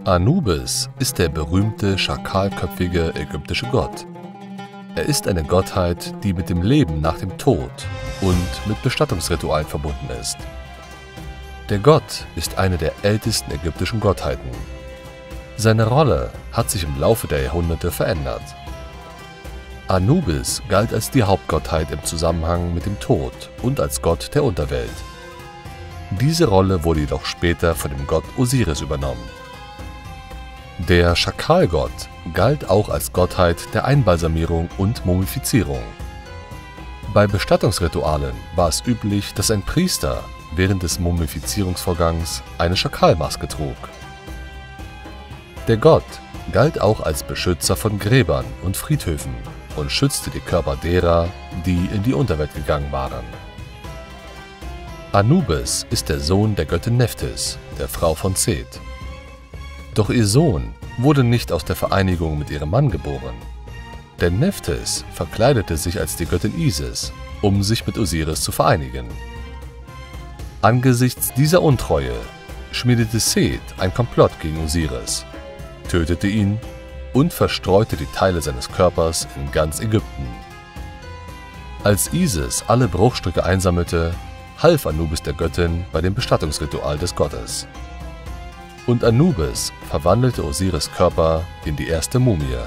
Anubis ist der berühmte schakalköpfige ägyptische Gott. Er ist eine Gottheit, die mit dem Leben nach dem Tod und mit Bestattungsritualen verbunden ist. Der Gott ist eine der ältesten ägyptischen Gottheiten. Seine Rolle hat sich im Laufe der Jahrhunderte verändert. Anubis galt als die Hauptgottheit im Zusammenhang mit dem Tod und als Gott der Unterwelt. Diese Rolle wurde jedoch später von dem Gott Osiris übernommen. Der Schakalgott galt auch als Gottheit der Einbalsamierung und Mumifizierung. Bei Bestattungsritualen war es üblich, dass ein Priester während des Mumifizierungsvorgangs eine Schakalmaske trug. Der Gott galt auch als Beschützer von Gräbern und Friedhöfen und schützte die Körper derer, die in die Unterwelt gegangen waren. Anubis ist der Sohn der Göttin Nephthys, der Frau von Seth. Doch ihr Sohn wurde nicht aus der Vereinigung mit ihrem Mann geboren. Denn Nephthys verkleidete sich als die Göttin Isis, um sich mit Osiris zu vereinigen. Angesichts dieser Untreue schmiedete Seth ein Komplott gegen Osiris, tötete ihn und verstreute die Teile seines Körpers in ganz Ägypten. Als Isis alle Bruchstücke einsammelte, half Anubis der Göttin bei dem Bestattungsritual des Gottes. Und Anubis verwandelte Osiris' Körper in die erste Mumie.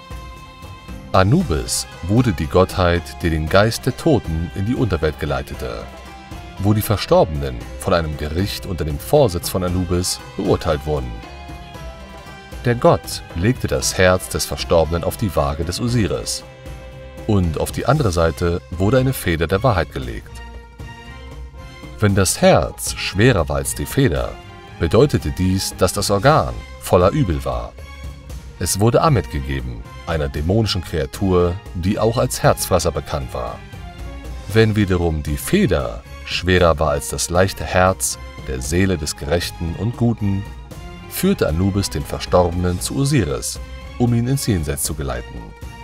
Anubis wurde die Gottheit, die den Geist der Toten in die Unterwelt geleitete, wo die Verstorbenen von einem Gericht unter dem Vorsitz von Anubis beurteilt wurden. Der Gott legte das Herz des Verstorbenen auf die Waage des Osiris und auf die andere Seite wurde eine Feder der Wahrheit gelegt. Wenn das Herz schwerer war als die Feder, bedeutete dies, dass das Organ voller Übel war. Es wurde Amet gegeben, einer dämonischen Kreatur, die auch als Herzfresser bekannt war. Wenn wiederum die Feder schwerer war als das leichte Herz der Seele des Gerechten und Guten, führte Anubis den Verstorbenen zu Osiris, um ihn ins Jenseits zu geleiten.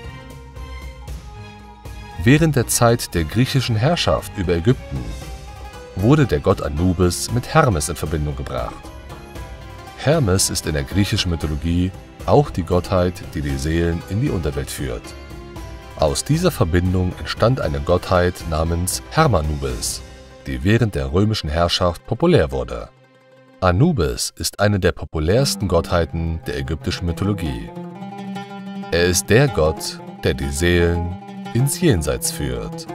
Während der Zeit der griechischen Herrschaft über Ägypten wurde der Gott Anubis mit Hermes in Verbindung gebracht. Hermes ist in der griechischen Mythologie auch die Gottheit, die die Seelen in die Unterwelt führt. Aus dieser Verbindung entstand eine Gottheit namens Hermanubis, die während der römischen Herrschaft populär wurde. Anubis ist eine der populärsten Gottheiten der ägyptischen Mythologie. Er ist der Gott, der die Seelen ins Jenseits führt.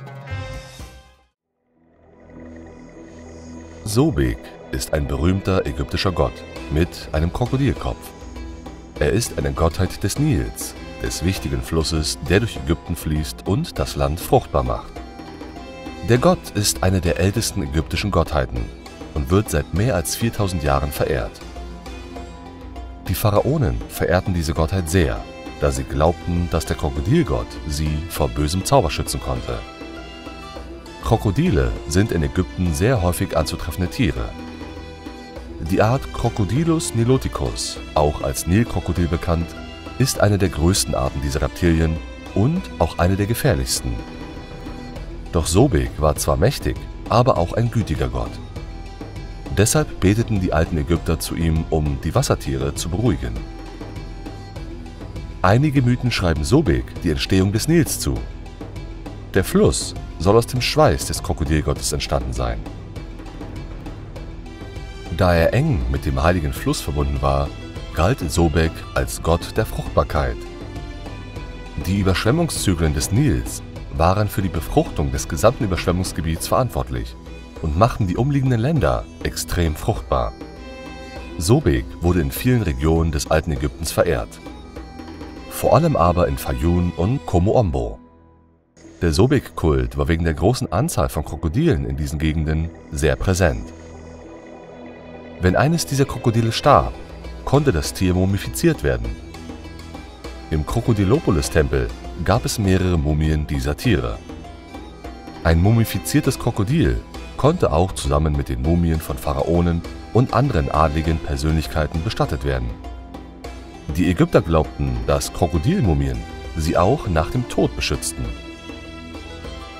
Sobek ist ein berühmter ägyptischer Gott mit einem Krokodilkopf. Er ist eine Gottheit des Nils, des wichtigen Flusses, der durch Ägypten fließt und das Land fruchtbar macht. Der Gott ist eine der ältesten ägyptischen Gottheiten und wird seit mehr als 4000 Jahren verehrt. Die Pharaonen verehrten diese Gottheit sehr, da sie glaubten, dass der Krokodilgott sie vor bösem Zauber schützen konnte. Krokodile sind in Ägypten sehr häufig anzutreffende Tiere. Die Art Crocodilus niloticus, auch als Nilkrokodil bekannt, ist eine der größten Arten dieser Reptilien und auch eine der gefährlichsten. Doch Sobek war zwar mächtig, aber auch ein gütiger Gott. Deshalb beteten die alten Ägypter zu ihm, um die Wassertiere zu beruhigen. Einige Mythen schreiben Sobek die Entstehung des Nils zu. Der Fluss soll aus dem Schweiß des Krokodilgottes entstanden sein. Da er eng mit dem heiligen Fluss verbunden war, galt Sobek als Gott der Fruchtbarkeit. Die Überschwemmungszyklen des Nils waren für die Befruchtung des gesamten Überschwemmungsgebiets verantwortlich und machten die umliegenden Länder extrem fruchtbar. Sobek wurde in vielen Regionen des alten Ägyptens verehrt, vor allem aber in Fayum und Kom-Ombo. Der Sobek-Kult war wegen der großen Anzahl von Krokodilen in diesen Gegenden sehr präsent. Wenn eines dieser Krokodile starb, konnte das Tier mumifiziert werden. Im Krokodilopolis-Tempel gab es mehrere Mumien dieser Tiere. Ein mumifiziertes Krokodil konnte auch zusammen mit den Mumien von Pharaonen und anderen adligen Persönlichkeiten bestattet werden. Die Ägypter glaubten, dass Krokodilmumien sie auch nach dem Tod beschützten.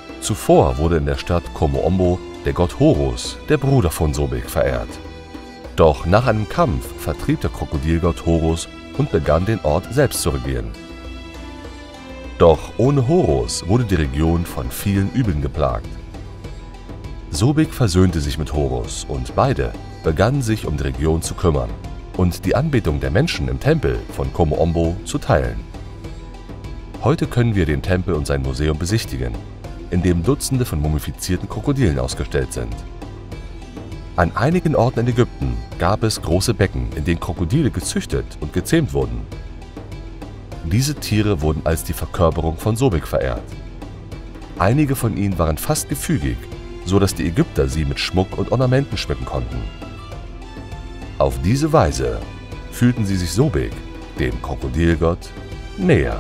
Zuvor wurde in der Stadt Kom-Ombo der Gott Horus, der Bruder von Sobek, verehrt. Doch nach einem Kampf vertrieb der Krokodilgott Horus und begann den Ort selbst zu regieren. Doch ohne Horus wurde die Region von vielen Übeln geplagt. Sobek versöhnte sich mit Horus und beide begannen sich um die Region zu kümmern und die Anbetung der Menschen im Tempel von Kom-Ombo zu teilen. Heute können wir den Tempel und sein Museum besichtigen, in dem Dutzende von mumifizierten Krokodilen ausgestellt sind. An einigen Orten in Ägypten gab es große Becken, in denen Krokodile gezüchtet und gezähmt wurden. Diese Tiere wurden als die Verkörperung von Sobek verehrt. Einige von ihnen waren fast gefügig, so dass die Ägypter sie mit Schmuck und Ornamenten schmücken konnten. Auf diese Weise fühlten sie sich Sobek, dem Krokodilgott, näher.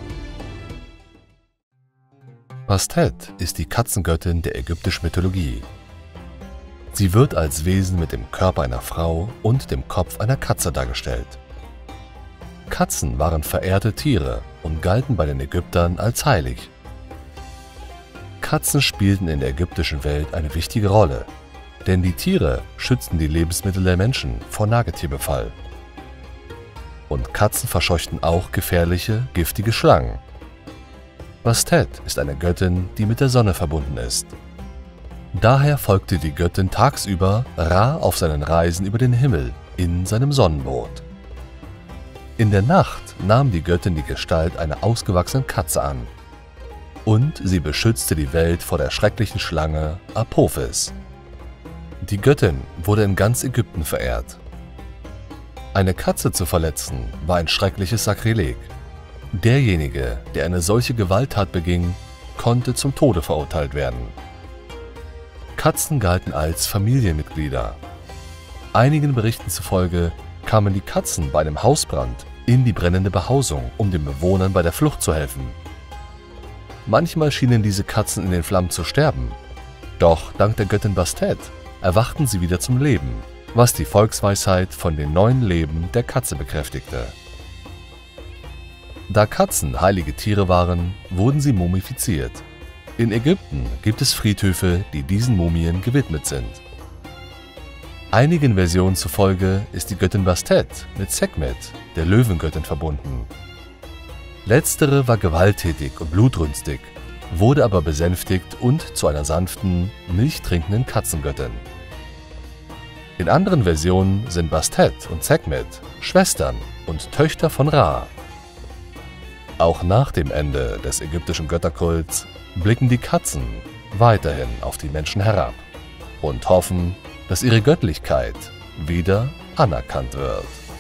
Bastet ist die Katzengöttin der ägyptischen Mythologie. Sie wird als Wesen mit dem Körper einer Frau und dem Kopf einer Katze dargestellt. Katzen waren verehrte Tiere und galten bei den Ägyptern als heilig. Katzen spielten in der ägyptischen Welt eine wichtige Rolle, denn die Tiere schützten die Lebensmittel der Menschen vor Nagetierbefall. Und Katzen verscheuchten auch gefährliche, giftige Schlangen. Bastet ist eine Göttin, die mit der Sonne verbunden ist. Daher folgte die Göttin tagsüber Ra auf seinen Reisen über den Himmel in seinem Sonnenboot. In der Nacht nahm die Göttin die Gestalt einer ausgewachsenen Katze an. Und sie beschützte die Welt vor der schrecklichen Schlange Apophis. Die Göttin wurde in ganz Ägypten verehrt. Eine Katze zu verletzen war ein schreckliches Sakrileg. Derjenige, der eine solche Gewalttat beging, konnte zum Tode verurteilt werden. Katzen galten als Familienmitglieder. Einigen Berichten zufolge kamen die Katzen bei einem Hausbrand in die brennende Behausung, um den Bewohnern bei der Flucht zu helfen. Manchmal schienen diese Katzen in den Flammen zu sterben, doch dank der Göttin Bastet erwachten sie wieder zum Leben, was die Volksweisheit von den neuen Leben der Katze bekräftigte. Da Katzen heilige Tiere waren, wurden sie mumifiziert. In Ägypten gibt es Friedhöfe, die diesen Mumien gewidmet sind. Einigen Versionen zufolge ist die Göttin Bastet mit Sekhmet, der Löwengöttin, verbunden. Letztere war gewalttätig und blutrünstig, wurde aber besänftigt und zu einer sanften, milchtrinkenden Katzengöttin. In anderen Versionen sind Bastet und Sekhmet Schwestern und Töchter von Ra. Auch nach dem Ende des ägyptischen Götterkults blicken die Katzen weiterhin auf die Menschen herab und hoffen, dass ihre Göttlichkeit wieder anerkannt wird.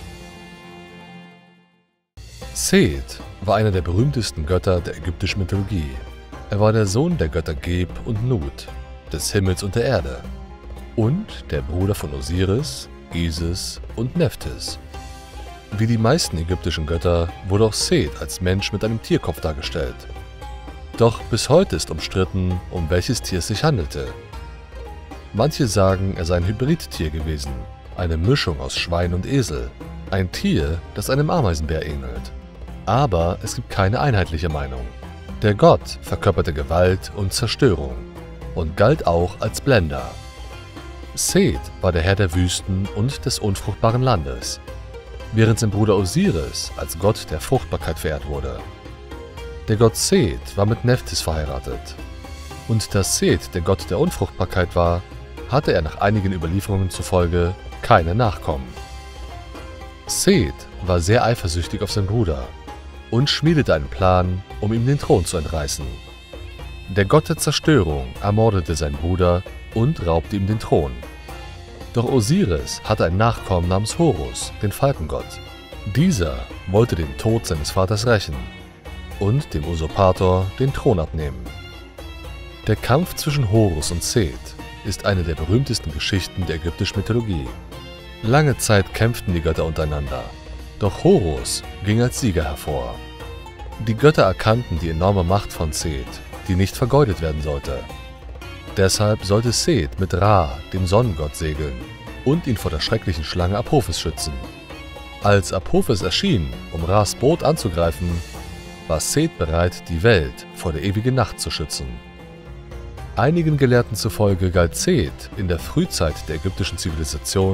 Seth war einer der berühmtesten Götter der ägyptischen Mythologie. Er war der Sohn der Götter Geb und Nut, des Himmels und der Erde, und der Bruder von Osiris, Isis und Nephthys. Wie die meisten ägyptischen Götter wurde auch Seth als Mensch mit einem Tierkopf dargestellt. Doch bis heute ist umstritten, um welches Tier es sich handelte. Manche sagen, er sei ein Hybridtier gewesen, eine Mischung aus Schwein und Esel, ein Tier, das einem Ameisenbär ähnelt. Aber es gibt keine einheitliche Meinung. Der Gott verkörperte Gewalt und Zerstörung und galt auch als Blender. Seth war der Herr der Wüsten und des unfruchtbaren Landes, während sein Bruder Osiris als Gott der Fruchtbarkeit verehrt wurde. Der Gott Seth war mit Nephthys verheiratet. Und da Seth der Gott der Unfruchtbarkeit war, hatte er nach einigen Überlieferungen zufolge keine Nachkommen. Seth war sehr eifersüchtig auf seinen Bruder und schmiedete einen Plan, um ihm den Thron zu entreißen. Der Gott der Zerstörung ermordete seinen Bruder und raubte ihm den Thron. Doch Osiris hatte einen Nachkommen namens Horus, den Falkengott. Dieser wollte den Tod seines Vaters rächen und dem Usurpator den Thron abnehmen. Der Kampf zwischen Horus und Seth ist eine der berühmtesten Geschichten der ägyptischen Mythologie. Lange Zeit kämpften die Götter untereinander, doch Horus ging als Sieger hervor. Die Götter erkannten die enorme Macht von Seth, die nicht vergeudet werden sollte. Deshalb sollte Seth mit Ra, dem Sonnengott, segeln und ihn vor der schrecklichen Schlange Apophis schützen. Als Apophis erschien, um Ras Boot anzugreifen, war Seth bereit, die Welt vor der ewigen Nacht zu schützen. Einigen Gelehrten zufolge galt Seth in der Frühzeit der ägyptischen Zivilisation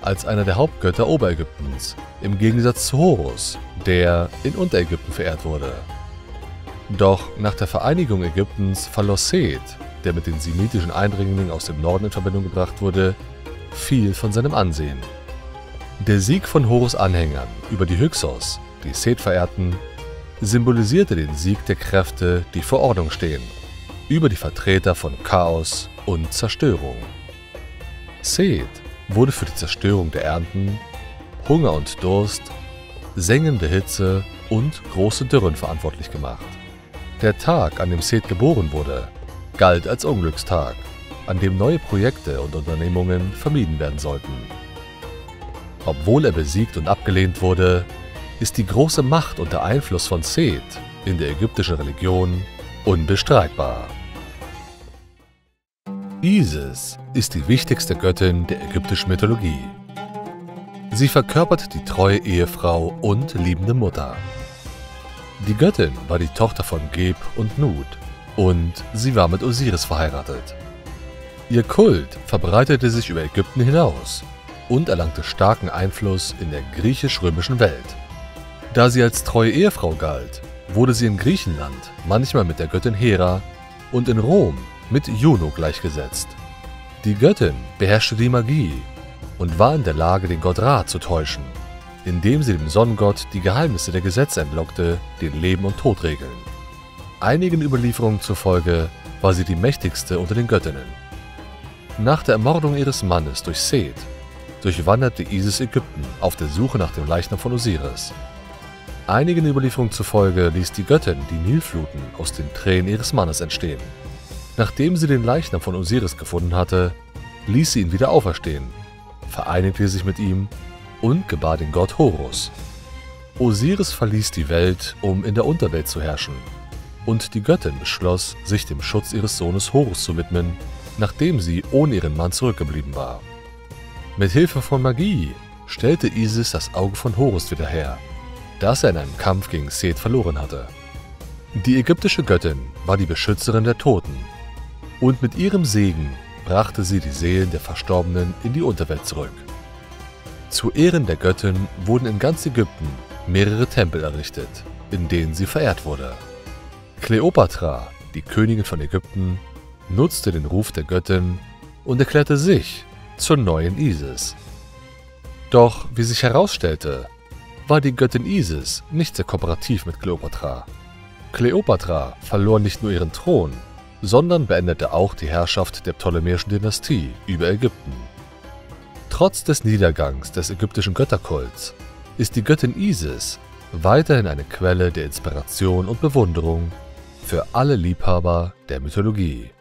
als einer der Hauptgötter Oberägyptens, im Gegensatz zu Horus, der in Unterägypten verehrt wurde. Doch nach der Vereinigung Ägyptens verlor Seth, der mit den semitischen Eindringlingen aus dem Norden in Verbindung gebracht wurde, viel von seinem Ansehen. Der Sieg von Horus' Anhängern über die Hyksos, die Seth verehrten, symbolisierte den Sieg der Kräfte, die vor Ordnung stehen, über die Vertreter von Chaos und Zerstörung. Seth wurde für die Zerstörung der Ernten, Hunger und Durst, sengende Hitze und große Dürren verantwortlich gemacht. Der Tag, an dem Seth geboren wurde, galt als Unglückstag, an dem neue Projekte und Unternehmungen vermieden werden sollten. Obwohl er besiegt und abgelehnt wurde, ist die große Macht und der Einfluss von Seth in der ägyptischen Religion unbestreitbar. Isis ist die wichtigste Göttin der ägyptischen Mythologie. Sie verkörpert die treue Ehefrau und liebende Mutter. Die Göttin war die Tochter von Geb und Nut und sie war mit Osiris verheiratet. Ihr Kult verbreitete sich über Ägypten hinaus und erlangte starken Einfluss in der griechisch-römischen Welt. Da sie als treue Ehefrau galt, wurde sie in Griechenland manchmal mit der Göttin Hera und in Rom mit Juno gleichgesetzt. Die Göttin beherrschte die Magie und war in der Lage, den Gott Ra zu täuschen, indem sie dem Sonnengott die Geheimnisse der Gesetze entlockte, die Leben und Tod regeln. Einigen Überlieferungen zufolge war sie die mächtigste unter den Göttinnen. Nach der Ermordung ihres Mannes durch Seth durchwanderte Isis Ägypten auf der Suche nach dem Leichnam von Osiris. Einigen Überlieferungen zufolge ließ die Göttin die Nilfluten aus den Tränen ihres Mannes entstehen. Nachdem sie den Leichnam von Osiris gefunden hatte, ließ sie ihn wieder auferstehen, vereinigte sich mit ihm und gebar den Gott Horus. Osiris verließ die Welt, um in der Unterwelt zu herrschen, und die Göttin beschloss, sich dem Schutz ihres Sohnes Horus zu widmen, nachdem sie ohne ihren Mann zurückgeblieben war. Mit Hilfe von Magie stellte Isis das Auge von Horus wieder her, das er in einem Kampf gegen Seth verloren hatte. Die ägyptische Göttin war die Beschützerin der Toten, und mit ihrem Segen brachte sie die Seelen der Verstorbenen in die Unterwelt zurück. Zu Ehren der Göttin wurden in ganz Ägypten mehrere Tempel errichtet, in denen sie verehrt wurde. Kleopatra, die Königin von Ägypten, nutzte den Ruf der Göttin und erklärte sich zur neuen Isis. Doch, wie sich herausstellte, war die Göttin Isis nicht sehr kooperativ mit Kleopatra. Kleopatra verlor nicht nur ihren Thron, sondern beendete auch die Herrschaft der ptolemäischen Dynastie über Ägypten. Trotz des Niedergangs des ägyptischen Götterkults ist die Göttin Isis weiterhin eine Quelle der Inspiration und Bewunderung für alle Liebhaber der Mythologie.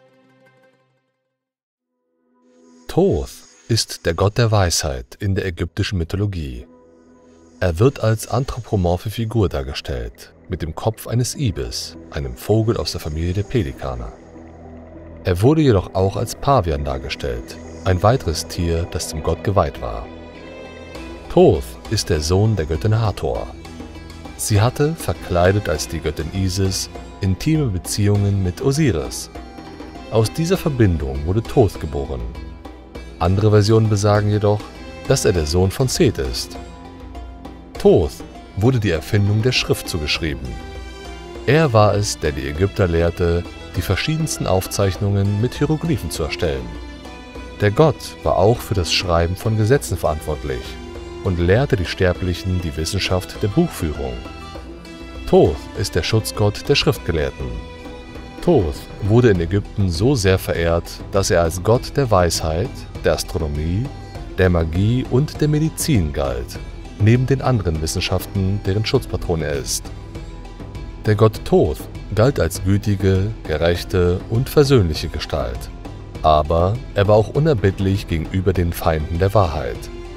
Thoth ist der Gott der Weisheit in der ägyptischen Mythologie. Er wird als anthropomorphe Figur dargestellt, mit dem Kopf eines Ibis, einem Vogel aus der Familie der Pelikaner. Er wurde jedoch auch als Pavian dargestellt, ein weiteres Tier, das dem Gott geweiht war. Thoth ist der Sohn der Göttin Hathor. Sie hatte, verkleidet als die Göttin Isis, intime Beziehungen mit Osiris. Aus dieser Verbindung wurde Thoth geboren. Andere Versionen besagen jedoch, dass er der Sohn von Seth ist. Thoth wurde die Erfindung der Schrift zugeschrieben. Er war es, der die Ägypter lehrte, die verschiedensten Aufzeichnungen mit Hieroglyphen zu erstellen. Der Gott war auch für das Schreiben von Gesetzen verantwortlich und lehrte die Sterblichen die Wissenschaft der Buchführung. Thoth ist der Schutzgott der Schriftgelehrten. Thoth wurde in Ägypten so sehr verehrt, dass er als Gott der Weisheit, der Astronomie, der Magie und der Medizin galt, neben den anderen Wissenschaften, deren Schutzpatron er ist. Der Gott Thoth galt als gütige, gerechte und versöhnliche Gestalt, aber er war auch unerbittlich gegenüber den Feinden der Wahrheit.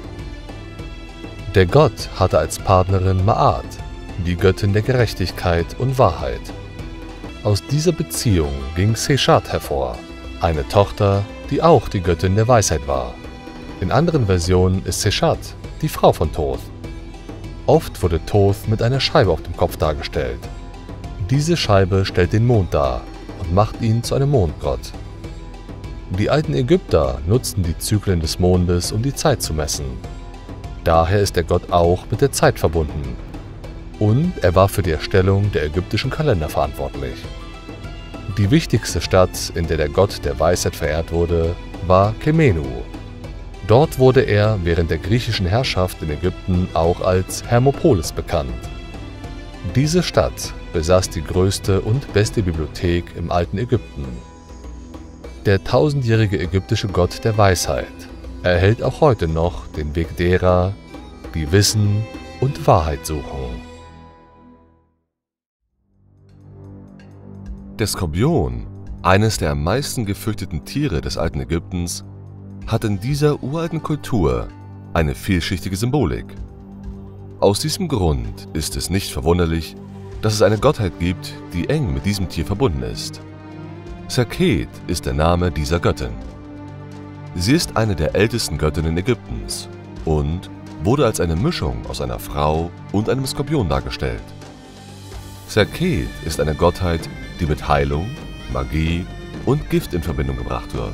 Der Gott hatte als Partnerin Ma'at, die Göttin der Gerechtigkeit und Wahrheit. Aus dieser Beziehung ging Seshat hervor, eine Tochter, die auch die Göttin der Weisheit war. In anderen Versionen ist Seshat die Frau von Thoth. Oft wurde Thoth mit einer Scheibe auf dem Kopf dargestellt. Diese Scheibe stellt den Mond dar und macht ihn zu einem Mondgott. Die alten Ägypter nutzten die Zyklen des Mondes, um die Zeit zu messen. Daher ist der Gott auch mit der Zeit verbunden. Und er war für die Erstellung der ägyptischen Kalender verantwortlich. Die wichtigste Stadt, in der der Gott der Weisheit verehrt wurde, war Kemenu. Dort wurde er während der griechischen Herrschaft in Ägypten auch als Hermopolis bekannt. Diese Stadt besaß die größte und beste Bibliothek im alten Ägypten. Der tausendjährige ägyptische Gott der Weisheit erhält auch heute noch den Weg derer, die Wissen und Wahrheit suchen. Der Skorpion, eines der am meisten gefürchteten Tiere des alten Ägyptens, hat in dieser uralten Kultur eine vielschichtige Symbolik. Aus diesem Grund ist es nicht verwunderlich, dass es eine Gottheit gibt, die eng mit diesem Tier verbunden ist. Serket ist der Name dieser Göttin. Sie ist eine der ältesten Göttinnen Ägyptens und wurde als eine Mischung aus einer Frau und einem Skorpion dargestellt. Serket ist eine Gottheit, die mit Heilung, Magie und Gift in Verbindung gebracht wird.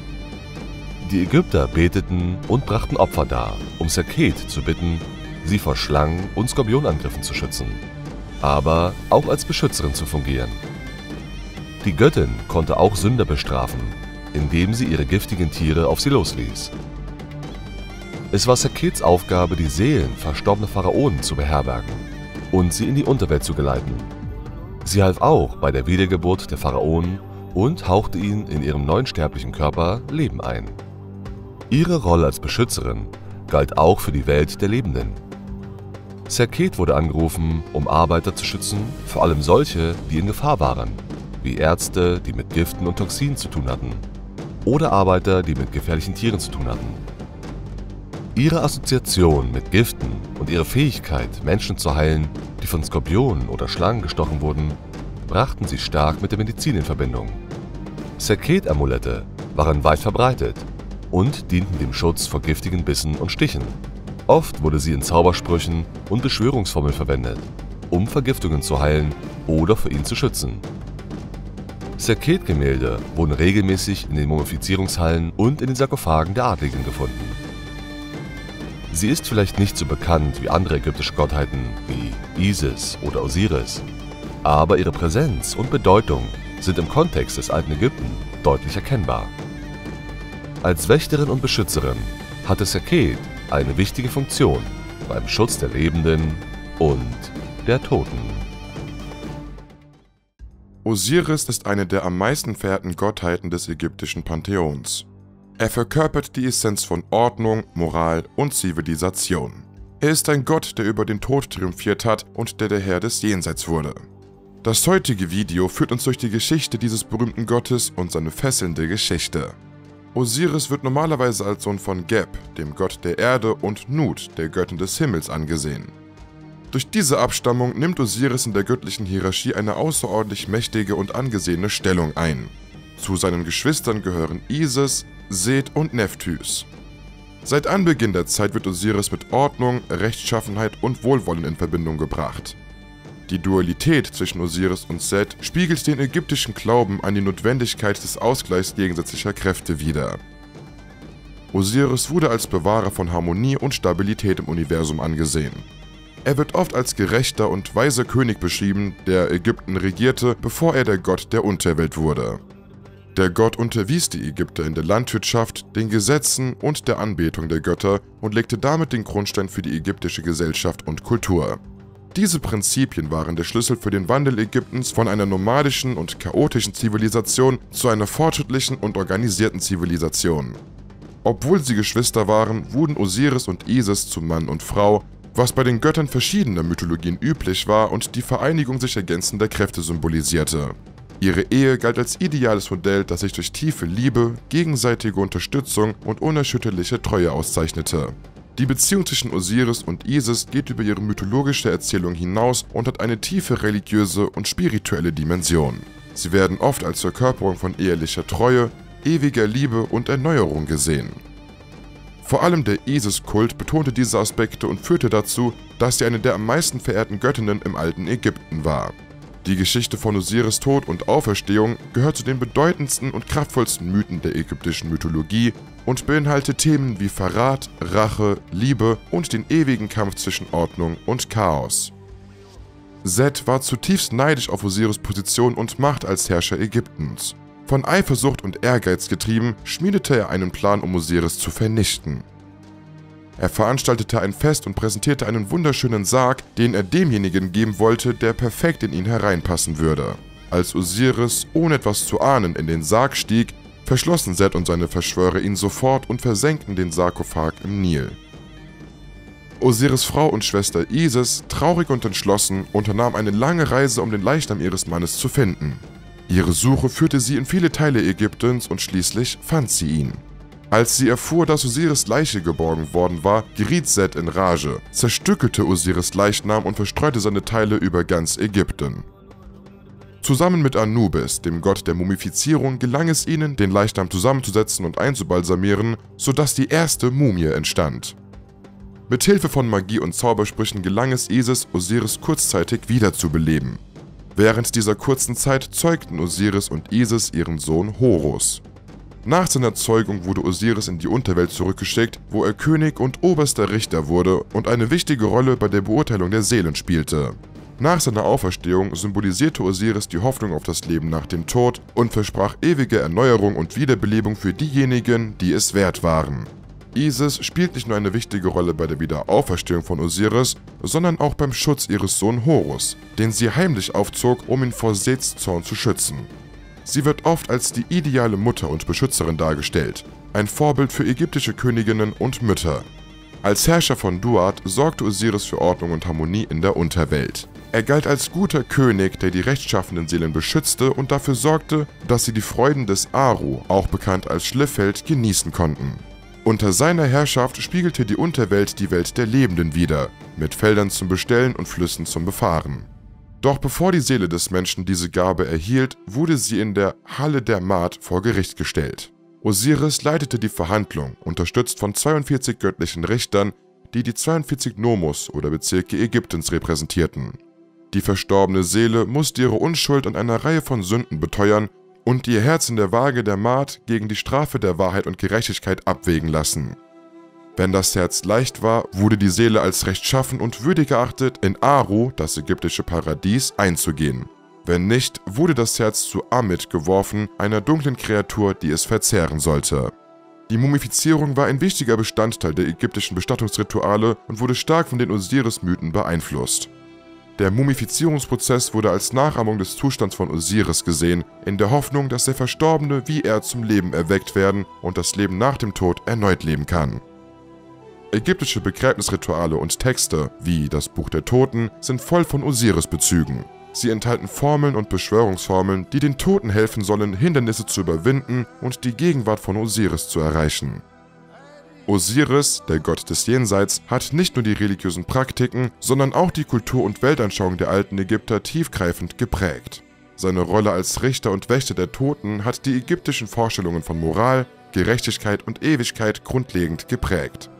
Die Ägypter beteten und brachten Opfer dar, um Serket zu bitten, sie vor Schlangen- und Skorpionangriffen zu schützen, aber auch als Beschützerin zu fungieren. Die Göttin konnte auch Sünder bestrafen, indem sie ihre giftigen Tiere auf sie losließ. Es war Serkets Aufgabe, die Seelen verstorbener Pharaonen zu beherbergen und sie in die Unterwelt zu geleiten. Sie half auch bei der Wiedergeburt der Pharaonen und hauchte ihnen in ihrem neuen sterblichen Körper Leben ein. Ihre Rolle als Beschützerin galt auch für die Welt der Lebenden. Serket wurde angerufen, um Arbeiter zu schützen, vor allem solche, die in Gefahr waren, wie Ärzte, die mit Giften und Toxinen zu tun hatten, oder Arbeiter, die mit gefährlichen Tieren zu tun hatten. Ihre Assoziation mit Giften und ihre Fähigkeit, Menschen zu heilen, die von Skorpionen oder Schlangen gestochen wurden, brachten sie stark mit der Medizin in Verbindung. Serket-Amulette waren weit verbreitet und dienten dem Schutz vor giftigen Bissen und Stichen. Oft wurde sie in Zaubersprüchen und Beschwörungsformeln verwendet, um Vergiftungen zu heilen oder vor ihnen zu schützen. Serket-Gemälde wurden regelmäßig in den Mumifizierungshallen und in den Sarkophagen der Adligen gefunden. Sie ist vielleicht nicht so bekannt wie andere ägyptische Gottheiten wie Isis oder Osiris, aber ihre Präsenz und Bedeutung sind im Kontext des alten Ägypten deutlich erkennbar. Als Wächterin und Beschützerin hatte Serket eine wichtige Funktion beim Schutz der Lebenden und der Toten. Osiris ist eine der am meisten verehrten Gottheiten des ägyptischen Pantheons. Er verkörpert die Essenz von Ordnung, Moral und Zivilisation. Er ist ein Gott, der über den Tod triumphiert hat und der Herr des Jenseits wurde. Das heutige Video führt uns durch die Geschichte dieses berühmten Gottes und seine fesselnde Geschichte. Osiris wird normalerweise als Sohn von Geb, dem Gott der Erde, und Nut, der Göttin des Himmels, angesehen. Durch diese Abstammung nimmt Osiris in der göttlichen Hierarchie eine außerordentlich mächtige und angesehene Stellung ein. Zu seinen Geschwistern gehören Isis, Seth und Nephthys. Seit Anbeginn der Zeit wird Osiris mit Ordnung, Rechtschaffenheit und Wohlwollen in Verbindung gebracht. Die Dualität zwischen Osiris und Seth spiegelt den ägyptischen Glauben an die Notwendigkeit des Ausgleichs gegensätzlicher Kräfte wider. Osiris wurde als Bewahrer von Harmonie und Stabilität im Universum angesehen. Er wird oft als gerechter und weiser König beschrieben, der Ägypten regierte, bevor er der Gott der Unterwelt wurde. Der Gott unterwies die Ägypter in der Landwirtschaft, den Gesetzen und der Anbetung der Götter und legte damit den Grundstein für die ägyptische Gesellschaft und Kultur. Diese Prinzipien waren der Schlüssel für den Wandel Ägyptens von einer nomadischen und chaotischen Zivilisation zu einer fortschrittlichen und organisierten Zivilisation. Obwohl sie Geschwister waren, wurden Osiris und Isis zu Mann und Frau, was bei den Göttern verschiedener Mythologien üblich war und die Vereinigung sich ergänzender Kräfte symbolisierte. Ihre Ehe galt als ideales Modell, das sich durch tiefe Liebe, gegenseitige Unterstützung und unerschütterliche Treue auszeichnete. Die Beziehung zwischen Osiris und Isis geht über ihre mythologische Erzählung hinaus und hat eine tiefe religiöse und spirituelle Dimension. Sie werden oft als Verkörperung von ehelicher Treue, ewiger Liebe und Erneuerung gesehen. Vor allem der Isis-Kult betonte diese Aspekte und führte dazu, dass sie eine der am meisten verehrten Göttinnen im alten Ägypten war. Die Geschichte von Osiris' Tod und Auferstehung gehört zu den bedeutendsten und kraftvollsten Mythen der ägyptischen Mythologie und beinhaltet Themen wie Verrat, Rache, Liebe und den ewigen Kampf zwischen Ordnung und Chaos. Set war zutiefst neidisch auf Osiris' Position und Macht als Herrscher Ägyptens. Von Eifersucht und Ehrgeiz getrieben, schmiedete er einen Plan, um Osiris zu vernichten. Er veranstaltete ein Fest und präsentierte einen wunderschönen Sarg, den er demjenigen geben wollte, der perfekt in ihn hereinpassen würde. Als Osiris, ohne etwas zu ahnen, in den Sarg stieg, verschlossen Set und seine Verschwörer ihn sofort und versenkten den Sarkophag im Nil. Osiris' Frau und Schwester Isis, traurig und entschlossen, unternahm eine lange Reise, um den Leichnam ihres Mannes zu finden. Ihre Suche führte sie in viele Teile Ägyptens und schließlich fand sie ihn. Als sie erfuhr, dass Osiris' Leiche geborgen worden war, geriet Set in Rage, zerstückelte Osiris' Leichnam und verstreute seine Teile über ganz Ägypten. Zusammen mit Anubis, dem Gott der Mumifizierung, gelang es ihnen, den Leichnam zusammenzusetzen und einzubalsamieren, sodass die erste Mumie entstand. Mit Hilfe von Magie und Zaubersprüchen gelang es Isis, Osiris kurzzeitig wiederzubeleben. Während dieser kurzen Zeit zeugten Osiris und Isis ihren Sohn Horus. Nach seiner Zeugung wurde Osiris in die Unterwelt zurückgeschickt, wo er König und oberster Richter wurde und eine wichtige Rolle bei der Beurteilung der Seelen spielte. Nach seiner Auferstehung symbolisierte Osiris die Hoffnung auf das Leben nach dem Tod und versprach ewige Erneuerung und Wiederbelebung für diejenigen, die es wert waren. Isis spielt nicht nur eine wichtige Rolle bei der Wiederauferstehung von Osiris, sondern auch beim Schutz ihres Sohnes Horus, den sie heimlich aufzog, um ihn vor Seths Zorn zu schützen. Sie wird oft als die ideale Mutter und Beschützerin dargestellt, ein Vorbild für ägyptische Königinnen und Mütter. Als Herrscher von Duat sorgte Osiris für Ordnung und Harmonie in der Unterwelt. Er galt als guter König, der die rechtschaffenen Seelen beschützte und dafür sorgte, dass sie die Freuden des Aru, auch bekannt als Schliffeld, genießen konnten. Unter seiner Herrschaft spiegelte die Unterwelt die Welt der Lebenden wider, mit Feldern zum Bestellen und Flüssen zum Befahren. Doch bevor die Seele des Menschen diese Gabe erhielt, wurde sie in der Halle der Maat vor Gericht gestellt. Osiris leitete die Verhandlung, unterstützt von 42 göttlichen Richtern, die die 42 Nomus oder Bezirke Ägyptens repräsentierten. Die verstorbene Seele musste ihre Unschuld an einer Reihe von Sünden beteuern und ihr Herz in der Waage der Maat gegen die Strafe der Wahrheit und Gerechtigkeit abwägen lassen. Wenn das Herz leicht war, wurde die Seele als rechtschaffen und würdig erachtet, in Aru, das ägyptische Paradies, einzugehen. Wenn nicht, wurde das Herz zu Amit geworfen, einer dunklen Kreatur, die es verzehren sollte. Die Mumifizierung war ein wichtiger Bestandteil der ägyptischen Bestattungsrituale und wurde stark von den Osiris-Mythen beeinflusst. Der Mumifizierungsprozess wurde als Nachahmung des Zustands von Osiris gesehen, in der Hoffnung, dass der Verstorbene wie er zum Leben erweckt werden und das Leben nach dem Tod erneut leben kann. Ägyptische Begräbnisrituale und Texte, wie das Buch der Toten, sind voll von Osiris-Bezügen. Sie enthalten Formeln und Beschwörungsformeln, die den Toten helfen sollen, Hindernisse zu überwinden und die Gegenwart von Osiris zu erreichen. Osiris, der Gott des Jenseits, hat nicht nur die religiösen Praktiken, sondern auch die Kultur und Weltanschauung der alten Ägypter tiefgreifend geprägt. Seine Rolle als Richter und Wächter der Toten hat die ägyptischen Vorstellungen von Moral, Gerechtigkeit und Ewigkeit grundlegend geprägt.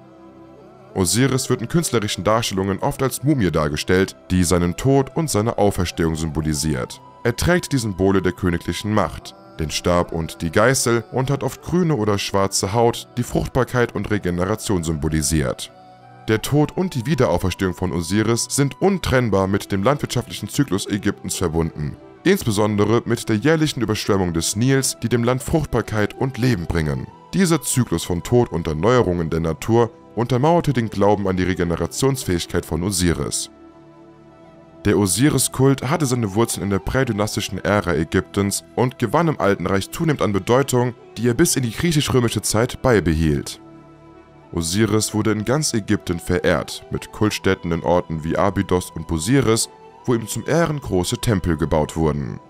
Osiris wird in künstlerischen Darstellungen oft als Mumie dargestellt, die seinen Tod und seine Auferstehung symbolisiert. Er trägt die Symbole der königlichen Macht, den Stab und die Geißel, und hat oft grüne oder schwarze Haut, die Fruchtbarkeit und Regeneration symbolisiert. Der Tod und die Wiederauferstehung von Osiris sind untrennbar mit dem landwirtschaftlichen Zyklus Ägyptens verbunden, insbesondere mit der jährlichen Überschwemmung des Nils, die dem Land Fruchtbarkeit und Leben bringen. Dieser Zyklus von Tod und Erneuerungen der Natur untermauerte den Glauben an die Regenerationsfähigkeit von Osiris. Der Osiris-Kult hatte seine Wurzeln in der prädynastischen Ära Ägyptens und gewann im Alten Reich zunehmend an Bedeutung, die er bis in die griechisch-römische Zeit beibehielt. Osiris wurde in ganz Ägypten verehrt, mit Kultstätten in Orten wie Abydos und Busiris, wo ihm zum Ehren große Tempel gebaut wurden.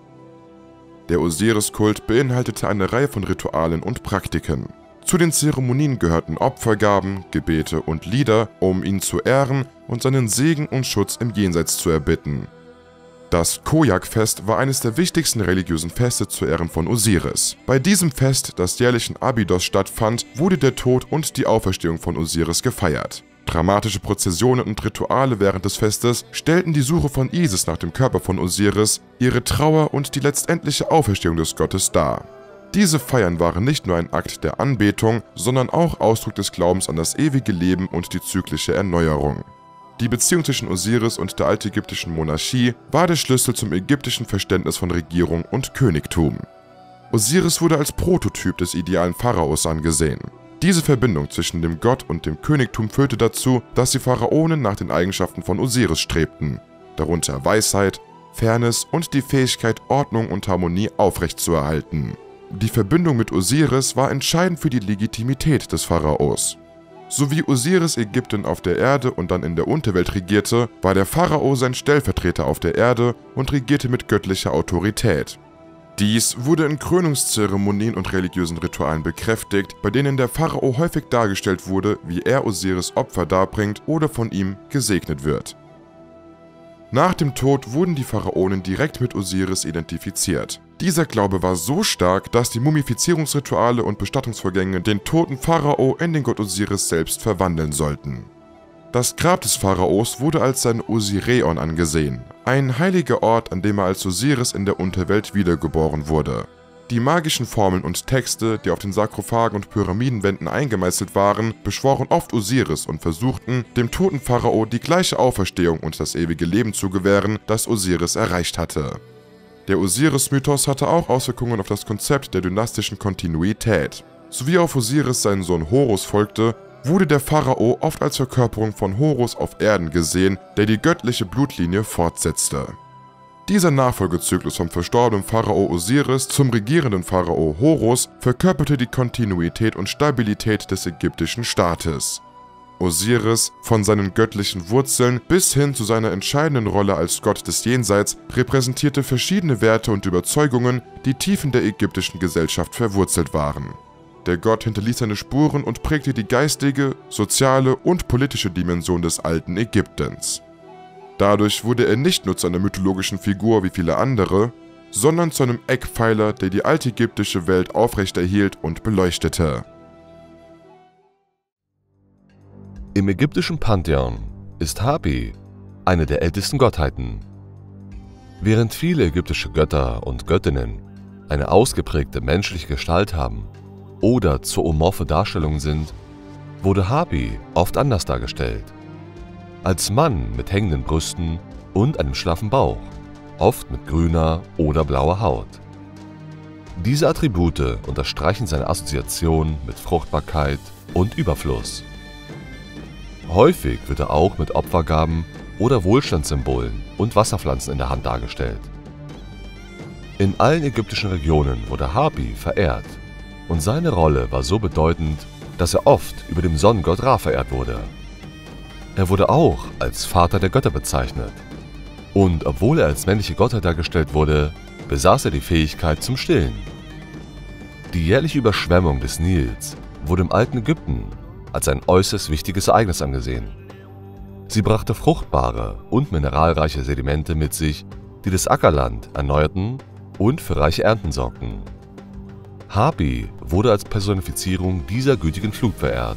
Der Osiris-Kult beinhaltete eine Reihe von Ritualen und Praktiken. Zu den Zeremonien gehörten Opfergaben, Gebete und Lieder, um ihn zu ehren und seinen Segen und Schutz im Jenseits zu erbitten. Das Khoiak-Fest war eines der wichtigsten religiösen Feste zu Ehren von Osiris. Bei diesem Fest, das jährlich in Abydos stattfand, wurde der Tod und die Auferstehung von Osiris gefeiert. Dramatische Prozessionen und Rituale während des Festes stellten die Suche von Isis nach dem Körper von Osiris, ihre Trauer und die letztendliche Auferstehung des Gottes dar. Diese Feiern waren nicht nur ein Akt der Anbetung, sondern auch Ausdruck des Glaubens an das ewige Leben und die zyklische Erneuerung. Die Beziehung zwischen Osiris und der altägyptischen Monarchie war der Schlüssel zum ägyptischen Verständnis von Regierung und Königtum. Osiris wurde als Prototyp des idealen Pharaos angesehen. Diese Verbindung zwischen dem Gott und dem Königtum führte dazu, dass die Pharaonen nach den Eigenschaften von Osiris strebten, darunter Weisheit, Fairness und die Fähigkeit, Ordnung und Harmonie aufrechtzuerhalten. Die Verbindung mit Osiris war entscheidend für die Legitimität des Pharaos. So wie Osiris Ägypten auf der Erde und dann in der Unterwelt regierte, war der Pharao sein Stellvertreter auf der Erde und regierte mit göttlicher Autorität. Dies wurde in Krönungszeremonien und religiösen Ritualen bekräftigt, bei denen der Pharao häufig dargestellt wurde, wie er Osiris Opfer darbringt oder von ihm gesegnet wird. Nach dem Tod wurden die Pharaonen direkt mit Osiris identifiziert. Dieser Glaube war so stark, dass die Mumifizierungsrituale und Bestattungsvorgänge den toten Pharao in den Gott Osiris selbst verwandeln sollten. Das Grab des Pharaos wurde als sein Osireon angesehen, ein heiliger Ort, an dem er als Osiris in der Unterwelt wiedergeboren wurde. Die magischen Formeln und Texte, die auf den Sarkophagen und Pyramidenwänden eingemeißelt waren, beschworen oft Osiris und versuchten, dem toten Pharao die gleiche Auferstehung und das ewige Leben zu gewähren, das Osiris erreicht hatte. Der Osiris-Mythos hatte auch Auswirkungen auf das Konzept der dynastischen Kontinuität. Sowie auf Osiris seinen Sohn Horus folgte, wurde der Pharao oft als Verkörperung von Horus auf Erden gesehen, der die göttliche Blutlinie fortsetzte. Dieser Nachfolgezyklus vom verstorbenen Pharao Osiris zum regierenden Pharao Horus verkörperte die Kontinuität und Stabilität des ägyptischen Staates. Osiris, von seinen göttlichen Wurzeln bis hin zu seiner entscheidenden Rolle als Gott des Jenseits, repräsentierte verschiedene Werte und Überzeugungen, die tief in der ägyptischen Gesellschaft verwurzelt waren. Der Gott hinterließ seine Spuren und prägte die geistige, soziale und politische Dimension des alten Ägyptens. Dadurch wurde er nicht nur zu einer mythologischen Figur wie viele andere, sondern zu einem Eckpfeiler, der die altägyptische Welt aufrechterhielt und beleuchtete. Im ägyptischen Pantheon ist Hapi eine der ältesten Gottheiten. Während viele ägyptische Götter und Göttinnen eine ausgeprägte menschliche Gestalt haben oder zoomorphe Darstellungen sind, wurde Hapi oft anders dargestellt. Als Mann mit hängenden Brüsten und einem schlaffen Bauch, oft mit grüner oder blauer Haut. Diese Attribute unterstreichen seine Assoziation mit Fruchtbarkeit und Überfluss. Häufig wird er auch mit Opfergaben oder Wohlstandssymbolen und Wasserpflanzen in der Hand dargestellt. In allen ägyptischen Regionen wurde Hapi verehrt und seine Rolle war so bedeutend, dass er oft über dem Sonnengott Ra verehrt wurde. Er wurde auch als Vater der Götter bezeichnet. Und obwohl er als männliche Gottheit dargestellt wurde, besaß er die Fähigkeit zum Stillen. Die jährliche Überschwemmung des Nils wurde im alten Ägypten als ein äußerst wichtiges Ereignis angesehen. Sie brachte fruchtbare und mineralreiche Sedimente mit sich, die das Ackerland erneuerten und für reiche Ernten sorgten. Hapi wurde als Personifizierung dieser gütigen Flut verehrt.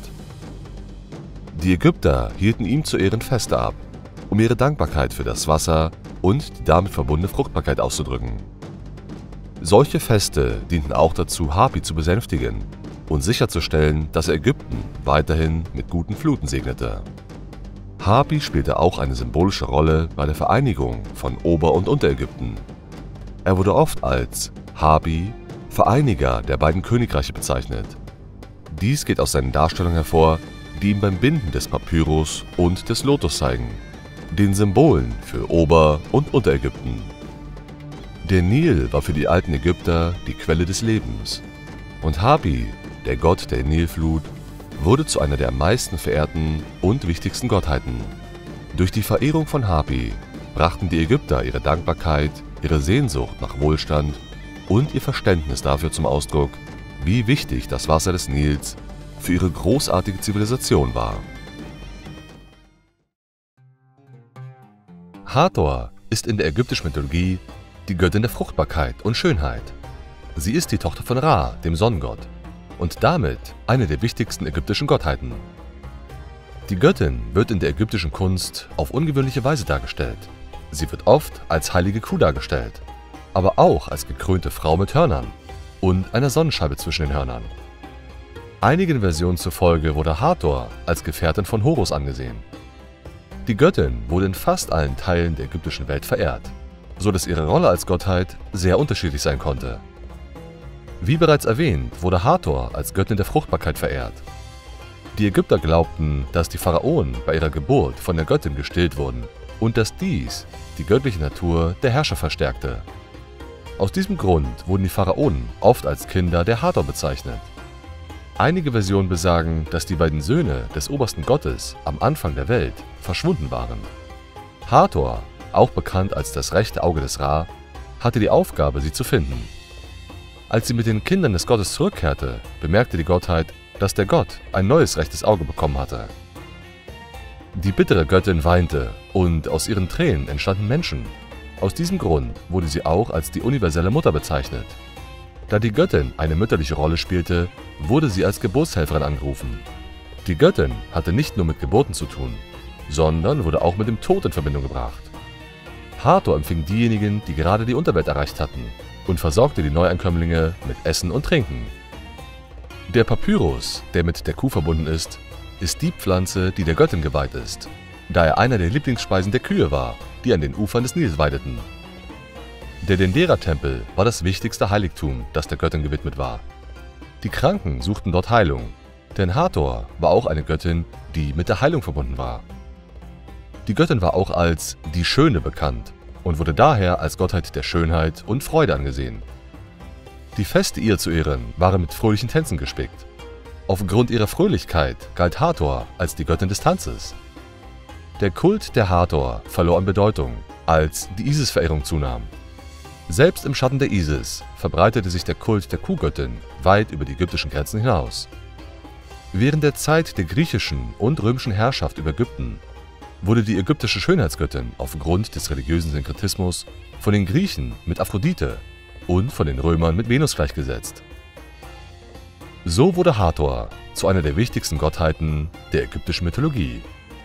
Die Ägypter hielten ihm zu Ehren Feste ab, um ihre Dankbarkeit für das Wasser und die damit verbundene Fruchtbarkeit auszudrücken. Solche Feste dienten auch dazu, Hapi zu besänftigen und sicherzustellen, dass er Ägypten weiterhin mit guten Fluten segnete. Hapi spielte auch eine symbolische Rolle bei der Vereinigung von Ober- und Unterägypten. Er wurde oft als Hapi, Vereiniger der beiden Königreiche, bezeichnet. Dies geht aus seinen Darstellungen hervor, die ihm beim Binden des Papyrus und des Lotus zeigen, den Symbolen für Ober- und Unterägypten. Der Nil war für die alten Ägypter die Quelle des Lebens und Hapi, der Gott der Nilflut, wurde zu einer der am meisten verehrten und wichtigsten Gottheiten. Durch die Verehrung von Hapi brachten die Ägypter ihre Dankbarkeit, ihre Sehnsucht nach Wohlstand und ihr Verständnis dafür zum Ausdruck, wie wichtig das Wasser des Nils für ihre großartige Zivilisation war. Hathor ist in der ägyptischen Mythologie die Göttin der Fruchtbarkeit und Schönheit. Sie ist die Tochter von Ra, dem Sonnengott, und damit eine der wichtigsten ägyptischen Gottheiten. Die Göttin wird in der ägyptischen Kunst auf ungewöhnliche Weise dargestellt. Sie wird oft als heilige Kuh dargestellt, aber auch als gekrönte Frau mit Hörnern und einer Sonnenscheibe zwischen den Hörnern. Einigen Versionen zufolge wurde Hathor als Gefährtin von Horus angesehen. Die Göttin wurde in fast allen Teilen der ägyptischen Welt verehrt, so dass ihre Rolle als Gottheit sehr unterschiedlich sein konnte. Wie bereits erwähnt, wurde Hathor als Göttin der Fruchtbarkeit verehrt. Die Ägypter glaubten, dass die Pharaonen bei ihrer Geburt von der Göttin gestillt wurden und dass dies die göttliche Natur der Herrscher verstärkte. Aus diesem Grund wurden die Pharaonen oft als Kinder der Hathor bezeichnet. Einige Versionen besagen, dass die beiden Söhne des obersten Gottes am Anfang der Welt verschwunden waren. Hathor, auch bekannt als das rechte Auge des Ra, hatte die Aufgabe, sie zu finden. Als sie mit den Kindern des Gottes zurückkehrte, bemerkte die Gottheit, dass der Gott ein neues rechtes Auge bekommen hatte. Die bittere Göttin weinte und aus ihren Tränen entstanden Menschen. Aus diesem Grund wurde sie auch als die universelle Mutter bezeichnet. Da die Göttin eine mütterliche Rolle spielte, wurde sie als Geburtshelferin angerufen. Die Göttin hatte nicht nur mit Geburten zu tun, sondern wurde auch mit dem Tod in Verbindung gebracht. Hathor empfing diejenigen, die gerade die Unterwelt erreicht hatten, und versorgte die Neuankömmlinge mit Essen und Trinken. Der Papyrus, der mit der Kuh verbunden ist die Pflanze, die der Göttin geweiht ist, da er einer der Lieblingsspeisen der Kühe war, die an den Ufern des Nils weideten. Der Dendera-Tempel war das wichtigste Heiligtum, das der Göttin gewidmet war. Die Kranken suchten dort Heilung, denn Hathor war auch eine Göttin, die mit der Heilung verbunden war. Die Göttin war auch als die Schöne bekannt und wurde daher als Gottheit der Schönheit und Freude angesehen. Die Feste ihr zu Ehren waren mit fröhlichen Tänzen gespickt. Aufgrund ihrer Fröhlichkeit galt Hathor als die Göttin des Tanzes. Der Kult der Hathor verlor an Bedeutung, als die Isis-Verehrung zunahm. Selbst im Schatten der Isis verbreitete sich der Kult der Kuhgöttin weit über die ägyptischen Grenzen hinaus. Während der Zeit der griechischen und römischen Herrschaft über Ägypten wurde die ägyptische Schönheitsgöttin aufgrund des religiösen Synkretismus von den Griechen mit Aphrodite und von den Römern mit Venus gleichgesetzt. So wurde Hathor zu einer der wichtigsten Gottheiten der ägyptischen Mythologie.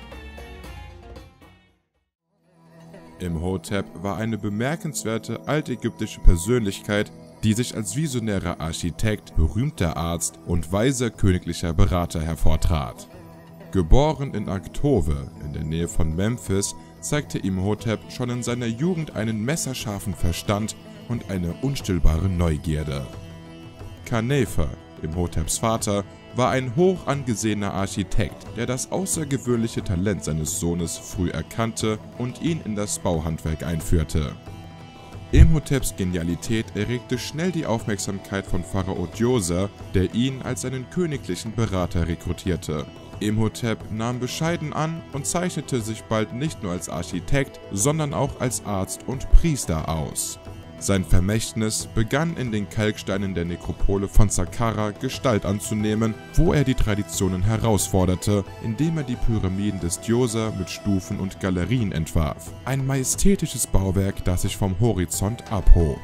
Imhotep war eine bemerkenswerte altägyptische Persönlichkeit, die sich als visionärer Architekt, berühmter Arzt und weiser königlicher Berater hervortrat. Geboren in Aktove in der Nähe von Memphis, zeigte Imhotep schon in seiner Jugend einen messerscharfen Verstand und eine unstillbare Neugierde. Khanefer, Imhoteps Vater, war ein hoch angesehener Architekt, der das außergewöhnliche Talent seines Sohnes früh erkannte und ihn in das Bauhandwerk einführte. Imhoteps Genialität erregte schnell die Aufmerksamkeit von Pharao Djoser, der ihn als seinen königlichen Berater rekrutierte. Imhotep nahm bescheiden an und zeichnete sich bald nicht nur als Architekt, sondern auch als Arzt und Priester aus. Sein Vermächtnis begann in den Kalksteinen der Nekropole von Saqqara Gestalt anzunehmen, wo er die Traditionen herausforderte, indem er die Pyramiden des Djoser mit Stufen und Galerien entwarf. Ein majestätisches Bauwerk, das sich vom Horizont abhob.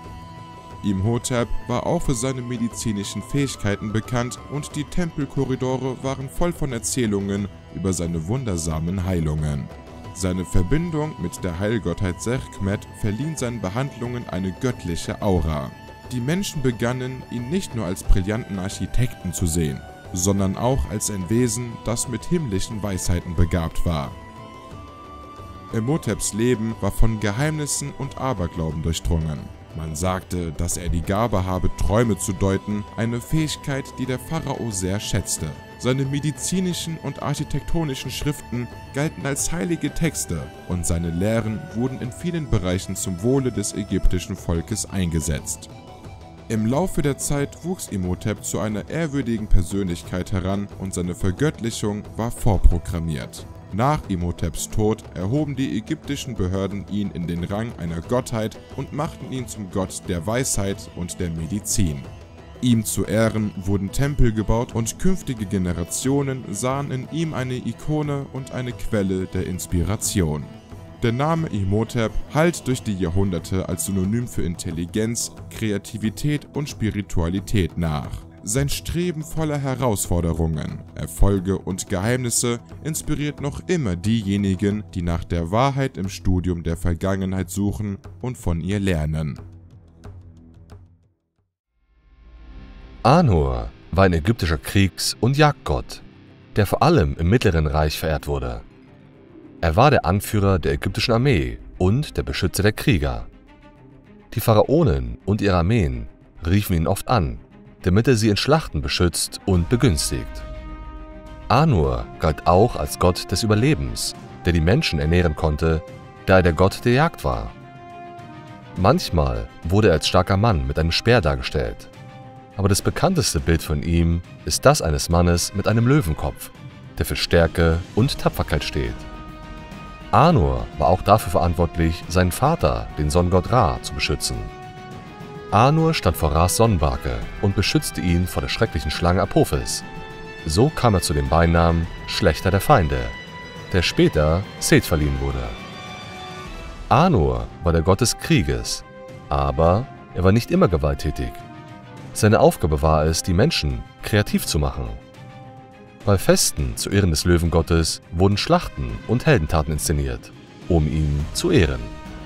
Imhotep war auch für seine medizinischen Fähigkeiten bekannt und die Tempelkorridore waren voll von Erzählungen über seine wundersamen Heilungen. Seine Verbindung mit der Heilgottheit Sekhmet verliehen seinen Behandlungen eine göttliche Aura. Die Menschen begannen, ihn nicht nur als brillanten Architekten zu sehen, sondern auch als ein Wesen, das mit himmlischen Weisheiten begabt war. Imhoteps Leben war von Geheimnissen und Aberglauben durchdrungen. Man sagte, dass er die Gabe habe, Träume zu deuten, eine Fähigkeit, die der Pharao sehr schätzte. Seine medizinischen und architektonischen Schriften galten als heilige Texte und seine Lehren wurden in vielen Bereichen zum Wohle des ägyptischen Volkes eingesetzt. Im Laufe der Zeit wuchs Imhotep zu einer ehrwürdigen Persönlichkeit heran und seine Vergöttlichung war vorprogrammiert. Nach Imhoteps Tod erhoben die ägyptischen Behörden ihn in den Rang einer Gottheit und machten ihn zum Gott der Weisheit und der Medizin. Ihm zu Ehren wurden Tempel gebaut und künftige Generationen sahen in ihm eine Ikone und eine Quelle der Inspiration. Der Name Imhotep hallt durch die Jahrhunderte als Synonym für Intelligenz, Kreativität und Spiritualität nach. Sein Streben voller Herausforderungen, Erfolge und Geheimnisse inspiriert noch immer diejenigen, die nach der Wahrheit im Studium der Vergangenheit suchen und von ihr lernen. Anur war ein ägyptischer Kriegs- und Jagdgott, der vor allem im Mittleren Reich verehrt wurde. Er war der Anführer der ägyptischen Armee und der Beschützer der Krieger. Die Pharaonen und ihre Armeen riefen ihn oft an, damit er sie in Schlachten beschützt und begünstigt. Anur galt auch als Gott des Überlebens, der die Menschen ernähren konnte, da er der Gott der Jagd war. Manchmal wurde er als starker Mann mit einem Speer dargestellt, aber das bekannteste Bild von ihm ist das eines Mannes mit einem Löwenkopf, der für Stärke und Tapferkeit steht. Anur war auch dafür verantwortlich, seinen Vater, den Sonnengott Ra, zu beschützen. Anur stand vor Ras Sonnenbarke und beschützte ihn vor der schrecklichen Schlange Apophis. So kam er zu dem Beinamen Schlächter der Feinde, der später Seth verliehen wurde. Anur war der Gott des Krieges, aber er war nicht immer gewalttätig. Seine Aufgabe war es, die Menschen kreativ zu machen. Bei Festen zu Ehren des Löwengottes wurden Schlachten und Heldentaten inszeniert, um ihn zu ehren.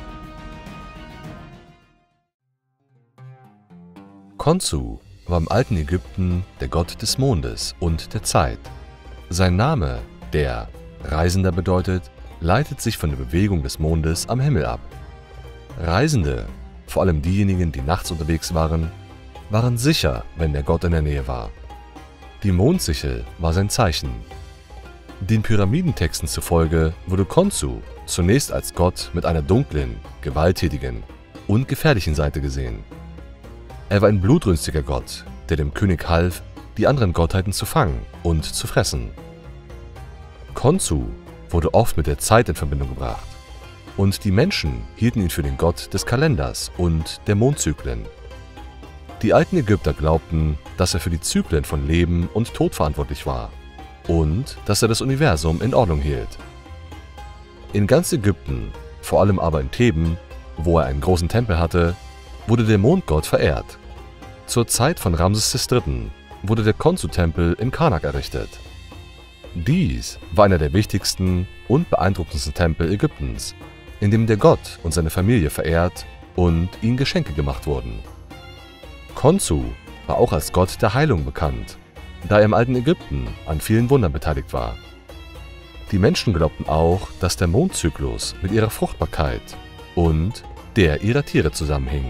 Khonsu war im alten Ägypten der Gott des Mondes und der Zeit. Sein Name, der Reisender bedeutet, leitet sich von der Bewegung des Mondes am Himmel ab. Reisende, vor allem diejenigen, die nachts unterwegs waren, waren sicher, wenn der Gott in der Nähe war. Die Mondsichel war sein Zeichen. Den Pyramidentexten zufolge wurde Khonsu zunächst als Gott mit einer dunklen, gewalttätigen und gefährlichen Seite gesehen. Er war ein blutrünstiger Gott, der dem König half, die anderen Gottheiten zu fangen und zu fressen. Khonsu wurde oft mit der Zeit in Verbindung gebracht, und die Menschen hielten ihn für den Gott des Kalenders und der Mondzyklen. Die alten Ägypter glaubten, dass er für die Zyklen von Leben und Tod verantwortlich war und dass er das Universum in Ordnung hielt. In ganz Ägypten, vor allem aber in Theben, wo er einen großen Tempel hatte, wurde der Mondgott verehrt. Zur Zeit von Ramses III. Wurde der Khonsu-Tempel in Karnak errichtet. Dies war einer der wichtigsten und beeindruckendsten Tempel Ägyptens, in dem der Gott und seine Familie verehrt und ihnen Geschenke gemacht wurden. Khonsu war auch als Gott der Heilung bekannt, da er im alten Ägypten an vielen Wundern beteiligt war. Die Menschen glaubten auch, dass der Mondzyklus mit ihrer Fruchtbarkeit und der ihrer Tiere zusammenhing.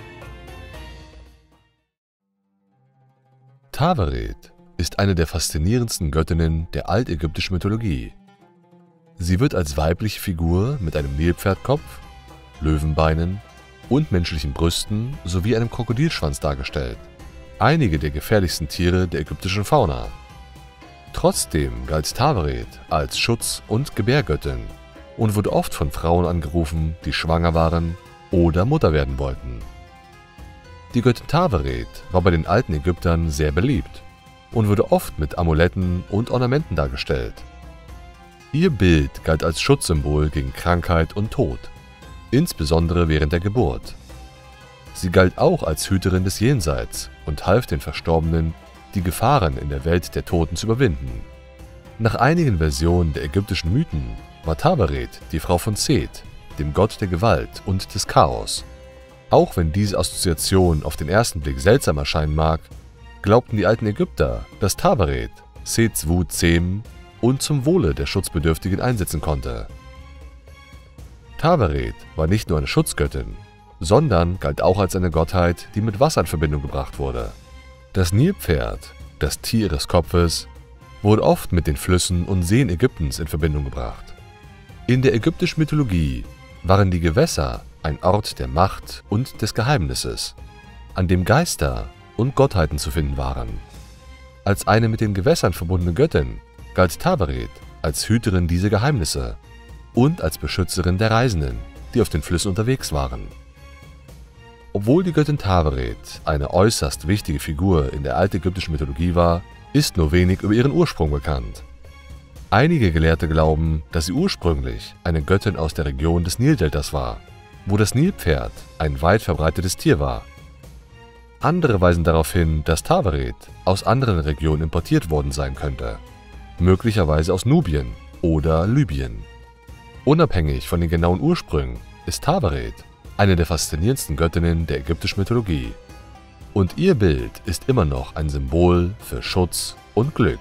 Taweret ist eine der faszinierendsten Göttinnen der altägyptischen Mythologie. Sie wird als weibliche Figur mit einem Nilpferdkopf, Löwenbeinen und menschlichen Brüsten sowie einem Krokodilschwanz dargestellt, einige der gefährlichsten Tiere der ägyptischen Fauna. Trotzdem galt Taweret als Schutz- und Gebärgöttin und wurde oft von Frauen angerufen, die schwanger waren oder Mutter werden wollten. Die Göttin Taweret war bei den alten Ägyptern sehr beliebt und wurde oft mit Amuletten und Ornamenten dargestellt. Ihr Bild galt als Schutzsymbol gegen Krankheit und Tod, insbesondere während der Geburt. Sie galt auch als Hüterin des Jenseits und half den Verstorbenen, die Gefahren in der Welt der Toten zu überwinden. Nach einigen Versionen der ägyptischen Mythen war Taweret die Frau von Seth, dem Gott der Gewalt und des Chaos. Auch wenn diese Assoziation auf den ersten Blick seltsam erscheinen mag, glaubten die alten Ägypter, dass Taweret Seths Wut zähmen und zum Wohle der Schutzbedürftigen einsetzen konnte. Taweret war nicht nur eine Schutzgöttin, sondern galt auch als eine Gottheit, die mit Wasser in Verbindung gebracht wurde. Das Nilpferd, das Tier ihres Kopfes, wurde oft mit den Flüssen und Seen Ägyptens in Verbindung gebracht. In der ägyptischen Mythologie waren die Gewässer ein Ort der Macht und des Geheimnisses, an dem Geister und Gottheiten zu finden waren. Als eine mit den Gewässern verbundene Göttin galt Taweret als Hüterin dieser Geheimnisse und als Beschützerin der Reisenden, die auf den Flüssen unterwegs waren. Obwohl die Göttin Taweret eine äußerst wichtige Figur in der altägyptischen Mythologie war, ist nur wenig über ihren Ursprung bekannt. Einige Gelehrte glauben, dass sie ursprünglich eine Göttin aus der Region des Nildeltas war, wo das Nilpferd ein weit verbreitetes Tier war. Andere weisen darauf hin, dass Taweret aus anderen Regionen importiert worden sein könnte, möglicherweise aus Nubien oder Libyen. Unabhängig von den genauen Ursprüngen ist Taweret eine der faszinierendsten Göttinnen der ägyptischen Mythologie. Und ihr Bild ist immer noch ein Symbol für Schutz und Glück.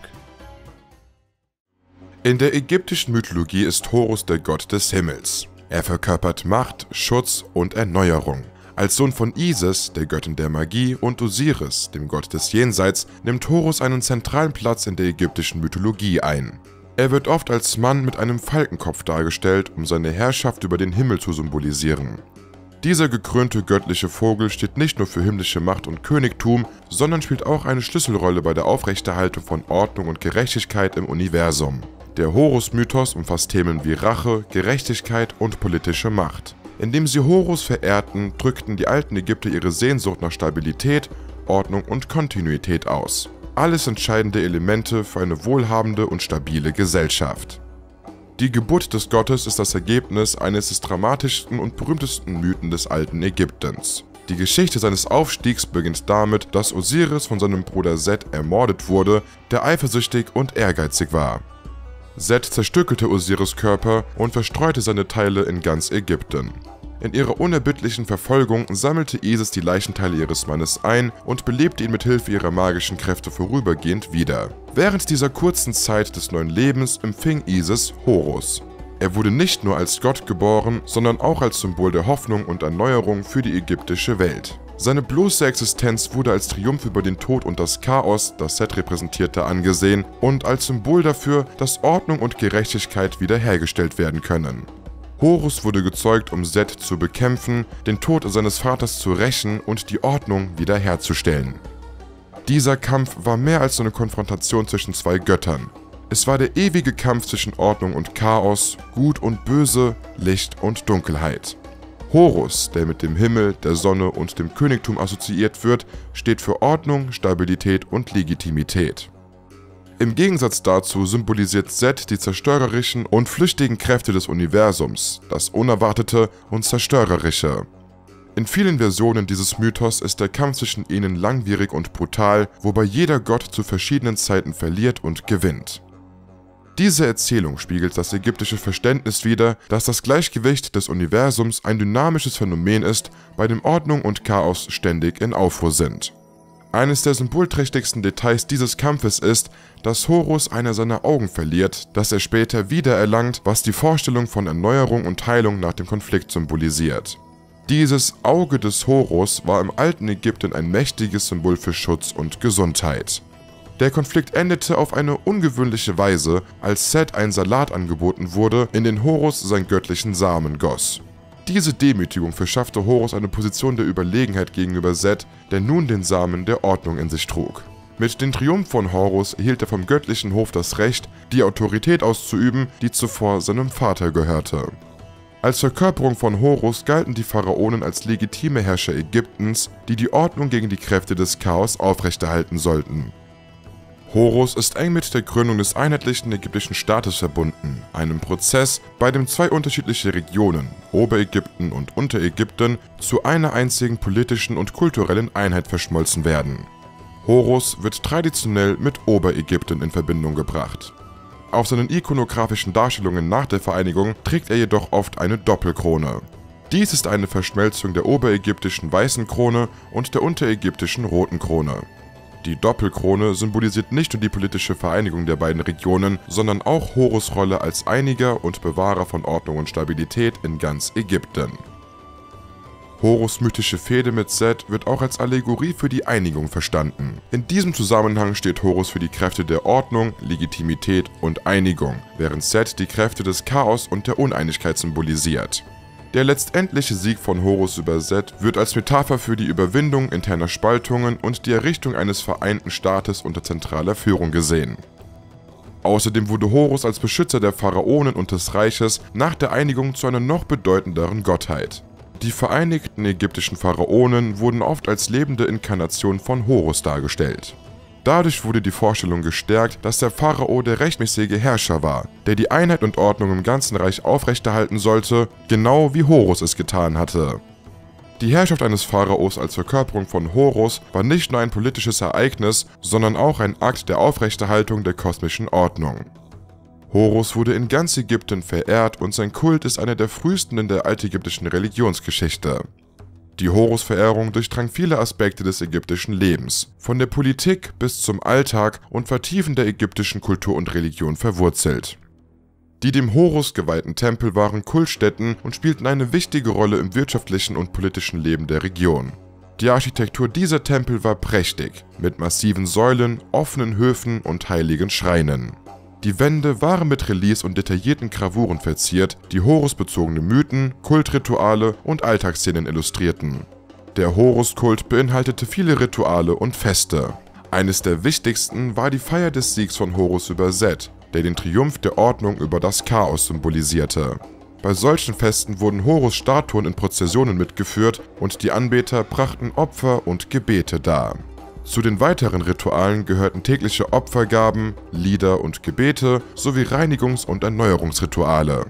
In der ägyptischen Mythologie ist Horus der Gott des Himmels. Er verkörpert Macht, Schutz und Erneuerung. Als Sohn von Isis, der Göttin der Magie, und Osiris, dem Gott des Jenseits, nimmt Horus einen zentralen Platz in der ägyptischen Mythologie ein. Er wird oft als Mann mit einem Falkenkopf dargestellt, um seine Herrschaft über den Himmel zu symbolisieren. Dieser gekrönte göttliche Vogel steht nicht nur für himmlische Macht und Königtum, sondern spielt auch eine Schlüsselrolle bei der Aufrechterhaltung von Ordnung und Gerechtigkeit im Universum. Der Horus-Mythos umfasst Themen wie Rache, Gerechtigkeit und politische Macht. Indem sie Horus verehrten, drückten die alten Ägypter ihre Sehnsucht nach Stabilität, Ordnung und Kontinuität aus. Alles entscheidende Elemente für eine wohlhabende und stabile Gesellschaft. Die Geburt des Gottes ist das Ergebnis eines des dramatischsten und berühmtesten Mythen des alten Ägyptens. Die Geschichte seines Aufstiegs beginnt damit, dass Osiris von seinem Bruder Set ermordet wurde, der eifersüchtig und ehrgeizig war. Set zerstückelte Osiris' Körper und verstreute seine Teile in ganz Ägypten. In ihrer unerbittlichen Verfolgung sammelte Isis die Leichenteile ihres Mannes ein und belebte ihn mit Hilfe ihrer magischen Kräfte vorübergehend wieder. Während dieser kurzen Zeit des neuen Lebens empfing Isis Horus. Er wurde nicht nur als Gott geboren, sondern auch als Symbol der Hoffnung und Erneuerung für die ägyptische Welt. Seine bloße Existenz wurde als Triumph über den Tod und das Chaos, das Set repräsentierte, angesehen und als Symbol dafür, dass Ordnung und Gerechtigkeit wiederhergestellt werden können. Horus wurde gezeugt, um Set zu bekämpfen, den Tod seines Vaters zu rächen und die Ordnung wiederherzustellen. Dieser Kampf war mehr als eine Konfrontation zwischen zwei Göttern. Es war der ewige Kampf zwischen Ordnung und Chaos, Gut und Böse, Licht und Dunkelheit. Horus, der mit dem Himmel, der Sonne und dem Königtum assoziiert wird, steht für Ordnung, Stabilität und Legitimität. Im Gegensatz dazu symbolisiert Set die zerstörerischen und flüchtigen Kräfte des Universums, das Unerwartete und Zerstörerische. In vielen Versionen dieses Mythos ist der Kampf zwischen ihnen langwierig und brutal, wobei jeder Gott zu verschiedenen Zeiten verliert und gewinnt. Diese Erzählung spiegelt das ägyptische Verständnis wider, dass das Gleichgewicht des Universums ein dynamisches Phänomen ist, bei dem Ordnung und Chaos ständig in Aufruhr sind. Eines der symbolträchtigsten Details dieses Kampfes ist, dass Horus einer seiner Augen verliert, das er später wiedererlangt, was die Vorstellung von Erneuerung und Heilung nach dem Konflikt symbolisiert. Dieses Auge des Horus war im alten Ägypten ein mächtiges Symbol für Schutz und Gesundheit. Der Konflikt endete auf eine ungewöhnliche Weise, als Set ein Salat angeboten wurde, in den Horus seinen göttlichen Samen goss. Diese Demütigung verschaffte Horus eine Position der Überlegenheit gegenüber Set, der nun den Samen der Ordnung in sich trug. Mit dem Triumph von Horus erhielt er vom göttlichen Hof das Recht, die Autorität auszuüben, die zuvor seinem Vater gehörte. Als Verkörperung von Horus galten die Pharaonen als legitime Herrscher Ägyptens, die die Ordnung gegen die Kräfte des Chaos aufrechterhalten sollten. Horus ist eng mit der Gründung des einheitlichen ägyptischen Staates verbunden, einem Prozess, bei dem zwei unterschiedliche Regionen, Oberägypten und Unterägypten, zu einer einzigen politischen und kulturellen Einheit verschmolzen werden. Horus wird traditionell mit Oberägypten in Verbindung gebracht. Auf seinen ikonografischen Darstellungen nach der Vereinigung trägt er jedoch oft eine Doppelkrone. Dies ist eine Verschmelzung der oberägyptischen weißen Krone und der unterägyptischen roten Krone. Die Doppelkrone symbolisiert nicht nur die politische Vereinigung der beiden Regionen, sondern auch Horus' Rolle als Einiger und Bewahrer von Ordnung und Stabilität in ganz Ägypten. Horus' mythische Fehde mit Set wird auch als Allegorie für die Einigung verstanden. In diesem Zusammenhang steht Horus für die Kräfte der Ordnung, Legitimität und Einigung, während Set die Kräfte des Chaos und der Uneinigkeit symbolisiert. Der letztendliche Sieg von Horus über Set wird als Metapher für die Überwindung interner Spaltungen und die Errichtung eines vereinten Staates unter zentraler Führung gesehen. Außerdem wurde Horus als Beschützer der Pharaonen und des Reiches nach der Einigung zu einer noch bedeutenderen Gottheit. Die vereinigten ägyptischen Pharaonen wurden oft als lebende Inkarnation von Horus dargestellt. Dadurch wurde die Vorstellung gestärkt, dass der Pharao der rechtmäßige Herrscher war, der die Einheit und Ordnung im ganzen Reich aufrechterhalten sollte, genau wie Horus es getan hatte. Die Herrschaft eines Pharaos als Verkörperung von Horus war nicht nur ein politisches Ereignis, sondern auch ein Akt der Aufrechterhaltung der kosmischen Ordnung. Horus wurde in ganz Ägypten verehrt und sein Kult ist einer der frühesten in der altägyptischen Religionsgeschichte. Die Horus-Verehrung durchdrang viele Aspekte des ägyptischen Lebens, von der Politik bis zum Alltag und war tief in der ägyptischen Kultur und Religion verwurzelt. Die dem Horus geweihten Tempel waren Kultstätten und spielten eine wichtige Rolle im wirtschaftlichen und politischen Leben der Region. Die Architektur dieser Tempel war prächtig, mit massiven Säulen, offenen Höfen und heiligen Schreinen. Die Wände waren mit Reliefs und detaillierten Gravuren verziert, die Horus-bezogene Mythen, Kultrituale und Alltagsszenen illustrierten. Der Horus-Kult beinhaltete viele Rituale und Feste. Eines der wichtigsten war die Feier des Siegs von Horus über Set, der den Triumph der Ordnung über das Chaos symbolisierte. Bei solchen Festen wurden Horus-Statuen in Prozessionen mitgeführt und die Anbeter brachten Opfer und Gebete dar. Zu den weiteren Ritualen gehörten tägliche Opfergaben, Lieder und Gebete sowie Reinigungs- und Erneuerungsrituale.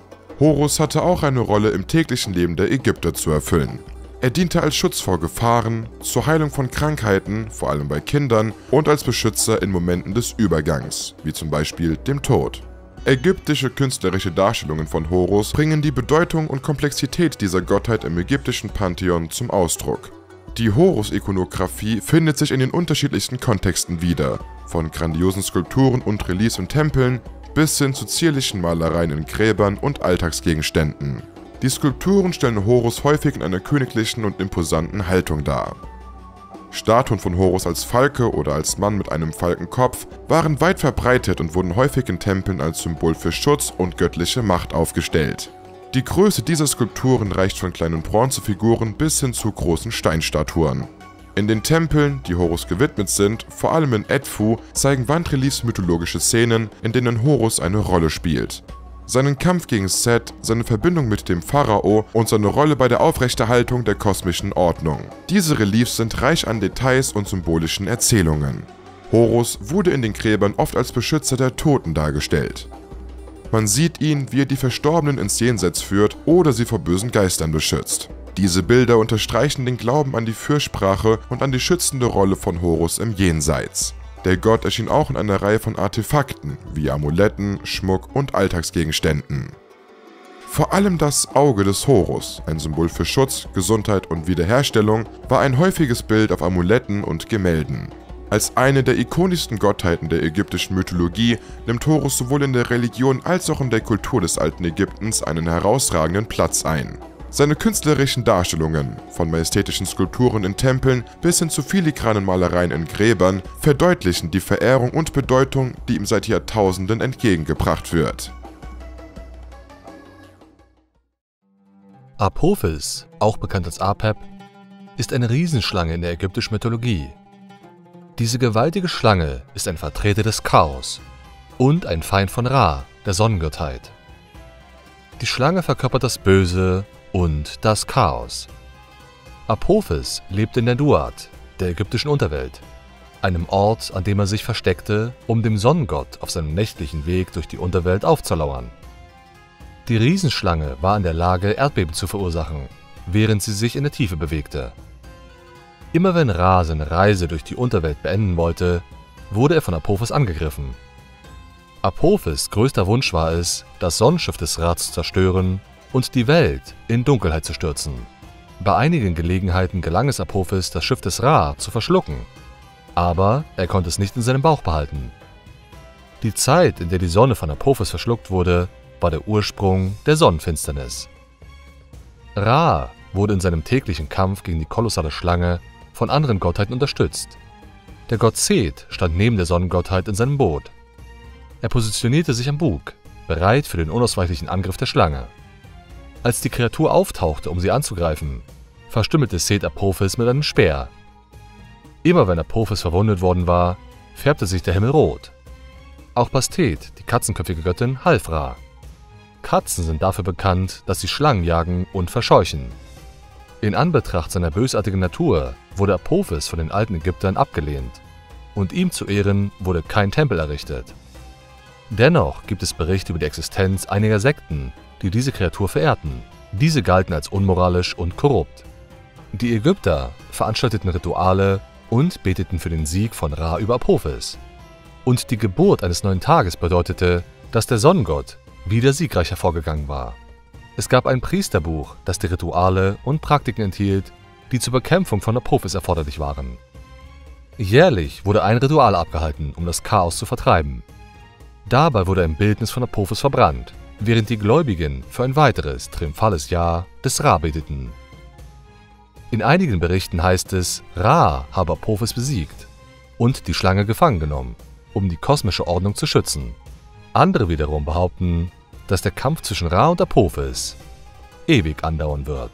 Horus hatte auch eine Rolle im täglichen Leben der Ägypter zu erfüllen. Er diente als Schutz vor Gefahren, zur Heilung von Krankheiten, vor allem bei Kindern, und als Beschützer in Momenten des Übergangs, wie zum Beispiel dem Tod. Ägyptische künstlerische Darstellungen von Horus bringen die Bedeutung und Komplexität dieser Gottheit im ägyptischen Pantheon zum Ausdruck. Die Horus-Ikonographie findet sich in den unterschiedlichsten Kontexten wieder, von grandiosen Skulpturen und Reliefs in Tempeln bis hin zu zierlichen Malereien in Gräbern und Alltagsgegenständen. Die Skulpturen stellen Horus häufig in einer königlichen und imposanten Haltung dar. Statuen von Horus als Falke oder als Mann mit einem Falkenkopf waren weit verbreitet und wurden häufig in Tempeln als Symbol für Schutz und göttliche Macht aufgestellt. Die Größe dieser Skulpturen reicht von kleinen Bronzefiguren bis hin zu großen Steinstatuen. In den Tempeln, die Horus gewidmet sind, vor allem in Edfu, zeigen Wandreliefs mythologische Szenen, in denen Horus eine Rolle spielt. Seinen Kampf gegen Set, seine Verbindung mit dem Pharao und seine Rolle bei der Aufrechterhaltung der kosmischen Ordnung. Diese Reliefs sind reich an Details und symbolischen Erzählungen. Horus wurde in den Gräbern oft als Beschützer der Toten dargestellt. Man sieht ihn, wie er die Verstorbenen ins Jenseits führt oder sie vor bösen Geistern beschützt. Diese Bilder unterstreichen den Glauben an die Fürsprache und an die schützende Rolle von Horus im Jenseits. Der Gott erschien auch in einer Reihe von Artefakten, wie Amuletten, Schmuck und Alltagsgegenständen. Vor allem das Auge des Horus, ein Symbol für Schutz, Gesundheit und Wiederherstellung, war ein häufiges Bild auf Amuletten und Gemälden. Als eine der ikonischsten Gottheiten der ägyptischen Mythologie nimmt Horus sowohl in der Religion als auch in der Kultur des alten Ägyptens einen herausragenden Platz ein. Seine künstlerischen Darstellungen, von majestätischen Skulpturen in Tempeln bis hin zu filigranen Malereien in Gräbern, verdeutlichen die Verehrung und Bedeutung, die ihm seit Jahrtausenden entgegengebracht wird. Apophis, auch bekannt als Apep, ist eine Riesenschlange in der ägyptischen Mythologie. Diese gewaltige Schlange ist ein Vertreter des Chaos und ein Feind von Ra, der Sonnengottheit. Die Schlange verkörpert das Böse und das Chaos. Apophis lebte in der Duat, der ägyptischen Unterwelt, einem Ort, an dem er sich versteckte, um dem Sonnengott auf seinem nächtlichen Weg durch die Unterwelt aufzulauern. Die Riesenschlange war in der Lage, Erdbeben zu verursachen, während sie sich in der Tiefe bewegte. Immer wenn Ra seine Reise durch die Unterwelt beenden wollte, wurde er von Apophis angegriffen. Apophis' größter Wunsch war es, das Sonnenschiff des Ra zu zerstören und die Welt in Dunkelheit zu stürzen. Bei einigen Gelegenheiten gelang es Apophis, das Schiff des Ra zu verschlucken, aber er konnte es nicht in seinem Bauch behalten. Die Zeit, in der die Sonne von Apophis verschluckt wurde, war der Ursprung der Sonnenfinsternis. Ra wurde in seinem täglichen Kampf gegen die kolossale Schlange von anderen Gottheiten unterstützt. Der Gott Seth stand neben der Sonnengottheit in seinem Boot. Er positionierte sich am Bug, bereit für den unausweichlichen Angriff der Schlange. Als die Kreatur auftauchte, um sie anzugreifen, verstümmelte Seth Apophis mit einem Speer. Immer wenn Apophis verwundet worden war, färbte sich der Himmel rot. Auch Bastet, die katzenköpfige Göttin, half Ra. Katzen sind dafür bekannt, dass sie Schlangen jagen und verscheuchen. In Anbetracht seiner bösartigen Natur wurde Apophis von den alten Ägyptern abgelehnt und ihm zu Ehren wurde kein Tempel errichtet. Dennoch gibt es Berichte über die Existenz einiger Sekten, die diese Kreatur verehrten. Diese galten als unmoralisch und korrupt. Die Ägypter veranstalteten Rituale und beteten für den Sieg von Ra über Apophis. Und die Geburt eines neuen Tages bedeutete, dass der Sonnengott wieder siegreich hervorgegangen war. Es gab ein Priesterbuch, das die Rituale und Praktiken enthielt, die zur Bekämpfung von Apophis erforderlich waren. Jährlich wurde ein Ritual abgehalten, um das Chaos zu vertreiben. Dabei wurde ein Bildnis von Apophis verbrannt, während die Gläubigen für ein weiteres triumphales Jahr des Ra beteten. In einigen Berichten heißt es, Ra habe Apophis besiegt und die Schlange gefangen genommen, um die kosmische Ordnung zu schützen. Andere wiederum behaupten, dass der Kampf zwischen Ra und Apophis ewig andauern wird.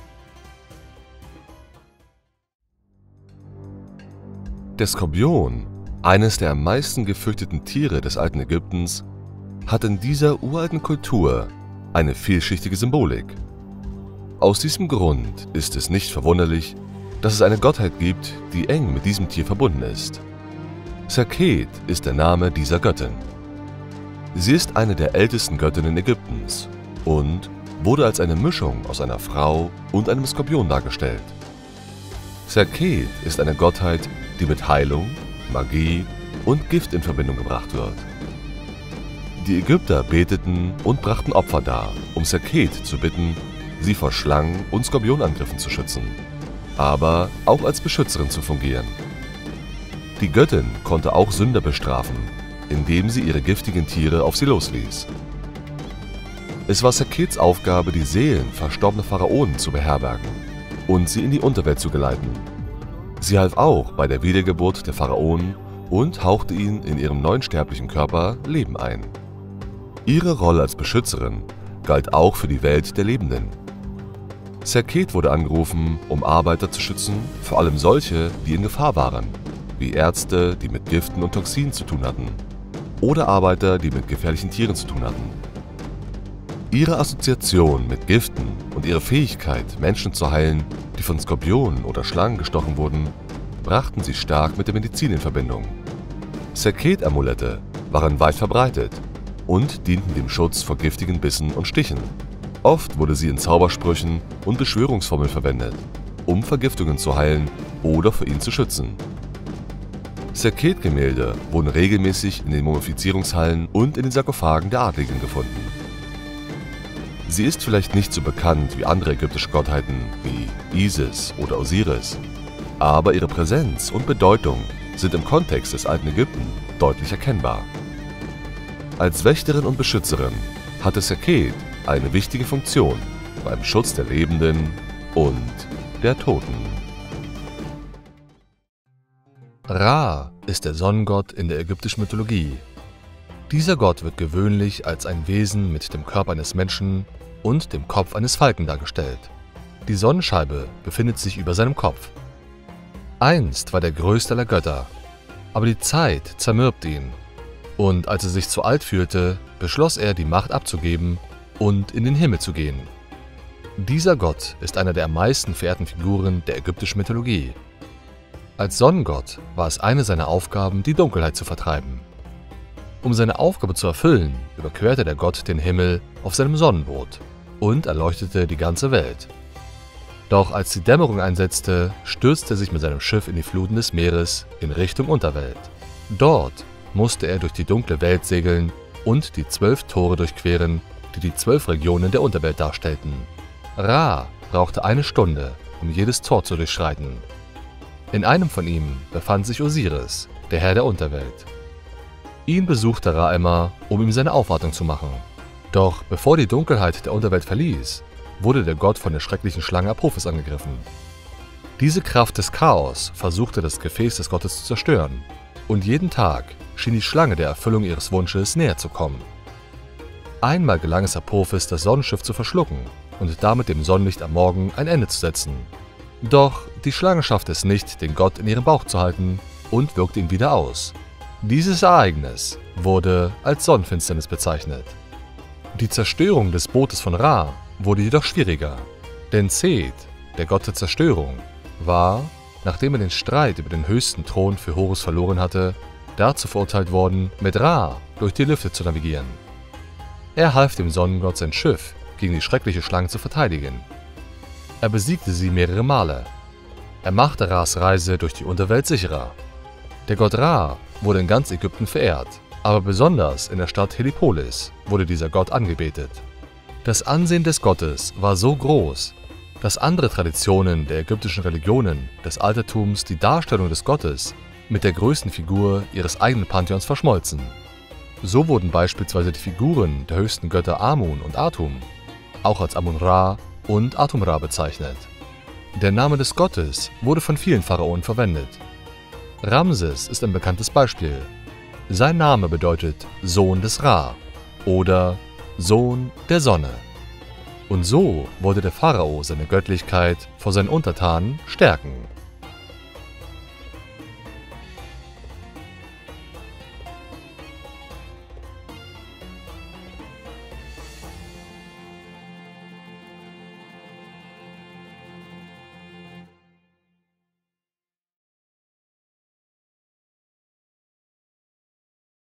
Der Skorpion, eines der am meisten gefürchteten Tiere des alten Ägyptens, hat in dieser uralten Kultur eine vielschichtige Symbolik. Aus diesem Grund ist es nicht verwunderlich, dass es eine Gottheit gibt, die eng mit diesem Tier verbunden ist. Serket ist der Name dieser Göttin. Sie ist eine der ältesten Göttinnen Ägyptens und wurde als eine Mischung aus einer Frau und einem Skorpion dargestellt. Serket ist eine Gottheit, die mit Heilung, Magie und Gift in Verbindung gebracht wird. Die Ägypter beteten und brachten Opfer dar, um Serket zu bitten, sie vor Schlangen- und Skorpionangriffen zu schützen, aber auch als Beschützerin zu fungieren. Die Göttin konnte auch Sünder bestrafen, indem sie ihre giftigen Tiere auf sie losließ. Es war Serkets Aufgabe, die Seelen verstorbener Pharaonen zu beherbergen und sie in die Unterwelt zu geleiten. Sie half auch bei der Wiedergeburt der Pharaonen und hauchte ihnen in ihrem neuen sterblichen Körper Leben ein. Ihre Rolle als Beschützerin galt auch für die Welt der Lebenden. Serket wurde angerufen, um Arbeiter zu schützen, vor allem solche, die in Gefahr waren, wie Ärzte, die mit Giften und Toxinen zu tun hatten, oder Arbeiter, die mit gefährlichen Tieren zu tun hatten. Ihre Assoziation mit Giften und ihre Fähigkeit, Menschen zu heilen, die von Skorpionen oder Schlangen gestochen wurden, brachten sie stark mit der Medizin in Verbindung. Serket-Amulette waren weit verbreitet und dienten dem Schutz vor giftigen Bissen und Stichen. Oft wurde sie in Zaubersprüchen und Beschwörungsformeln verwendet, um Vergiftungen zu heilen oder vor ihnen zu schützen. Serket-Gemälde wurden regelmäßig in den Mumifizierungshallen und in den Sarkophagen der Adligen gefunden. Sie ist vielleicht nicht so bekannt wie andere ägyptische Gottheiten wie Isis oder Osiris, aber ihre Präsenz und Bedeutung sind im Kontext des alten Ägypten deutlich erkennbar. Als Wächterin und Beschützerin hatte Serket eine wichtige Funktion beim Schutz der Lebenden und der Toten. Ra ist der Sonnengott in der ägyptischen Mythologie. Dieser Gott wird gewöhnlich als ein Wesen mit dem Körper eines Menschen und dem Kopf eines Falken dargestellt. Die Sonnenscheibe befindet sich über seinem Kopf. Einst war der größte aller Götter, aber die Zeit zermürbt ihn. Und als er sich zu alt fühlte, beschloss er, die Macht abzugeben und in den Himmel zu gehen. Dieser Gott ist einer der am meisten verehrten Figuren der ägyptischen Mythologie. Als Sonnengott war es eine seiner Aufgaben, die Dunkelheit zu vertreiben. Um seine Aufgabe zu erfüllen, überquerte der Gott den Himmel auf seinem Sonnenboot und erleuchtete die ganze Welt. Doch als die Dämmerung einsetzte, stürzte er sich mit seinem Schiff in die Fluten des Meeres in Richtung Unterwelt. Dort musste er durch die dunkle Welt segeln und die 12 Tore durchqueren, die die 12 Regionen der Unterwelt darstellten. Ra brauchte 1 Stunde, um jedes Tor zu durchschreiten. In einem von ihm befand sich Osiris, der Herr der Unterwelt. Ihn besuchte Ra immer, um ihm seine Aufwartung zu machen. Doch bevor die Dunkelheit der Unterwelt verließ, wurde der Gott von der schrecklichen Schlange Apophis angegriffen. Diese Kraft des Chaos versuchte das Gefäß des Gottes zu zerstören, und jeden Tag schien die Schlange der Erfüllung ihres Wunsches näher zu kommen. Einmal gelang es Apophis, das Sonnenschiff zu verschlucken und damit dem Sonnenlicht am Morgen ein Ende zu setzen. Doch die Schlange schaffte es nicht, den Gott in ihrem Bauch zu halten und wirkte ihn wieder aus. Dieses Ereignis wurde als Sonnenfinsternis bezeichnet. Die Zerstörung des Bootes von Ra wurde jedoch schwieriger, denn Seth, der Gott der Zerstörung, war, nachdem er den Streit über den höchsten Thron für Horus verloren hatte, dazu verurteilt worden, mit Ra durch die Lüfte zu navigieren. Er half dem Sonnengott, sein Schiff gegen die schreckliche Schlange zu verteidigen. Er besiegte sie mehrere Male. Er machte Ras Reise durch die Unterwelt sicherer. Der Gott Ra wurde in ganz Ägypten verehrt, aber besonders in der Stadt Heliopolis wurde dieser Gott angebetet. Das Ansehen des Gottes war so groß, dass andere Traditionen der ägyptischen Religionen des Altertums die Darstellung des Gottes mit der größten Figur ihres eigenen Pantheons verschmolzen. So wurden beispielsweise die Figuren der höchsten Götter Amun und Atum auch als Amun-Ra und Atum-Ra bezeichnet. Der Name des Gottes wurde von vielen Pharaonen verwendet. Ramses ist ein bekanntes Beispiel. Sein Name bedeutet Sohn des Ra oder Sohn der Sonne. Und so wollte der Pharao seine Göttlichkeit vor seinen Untertanen stärken.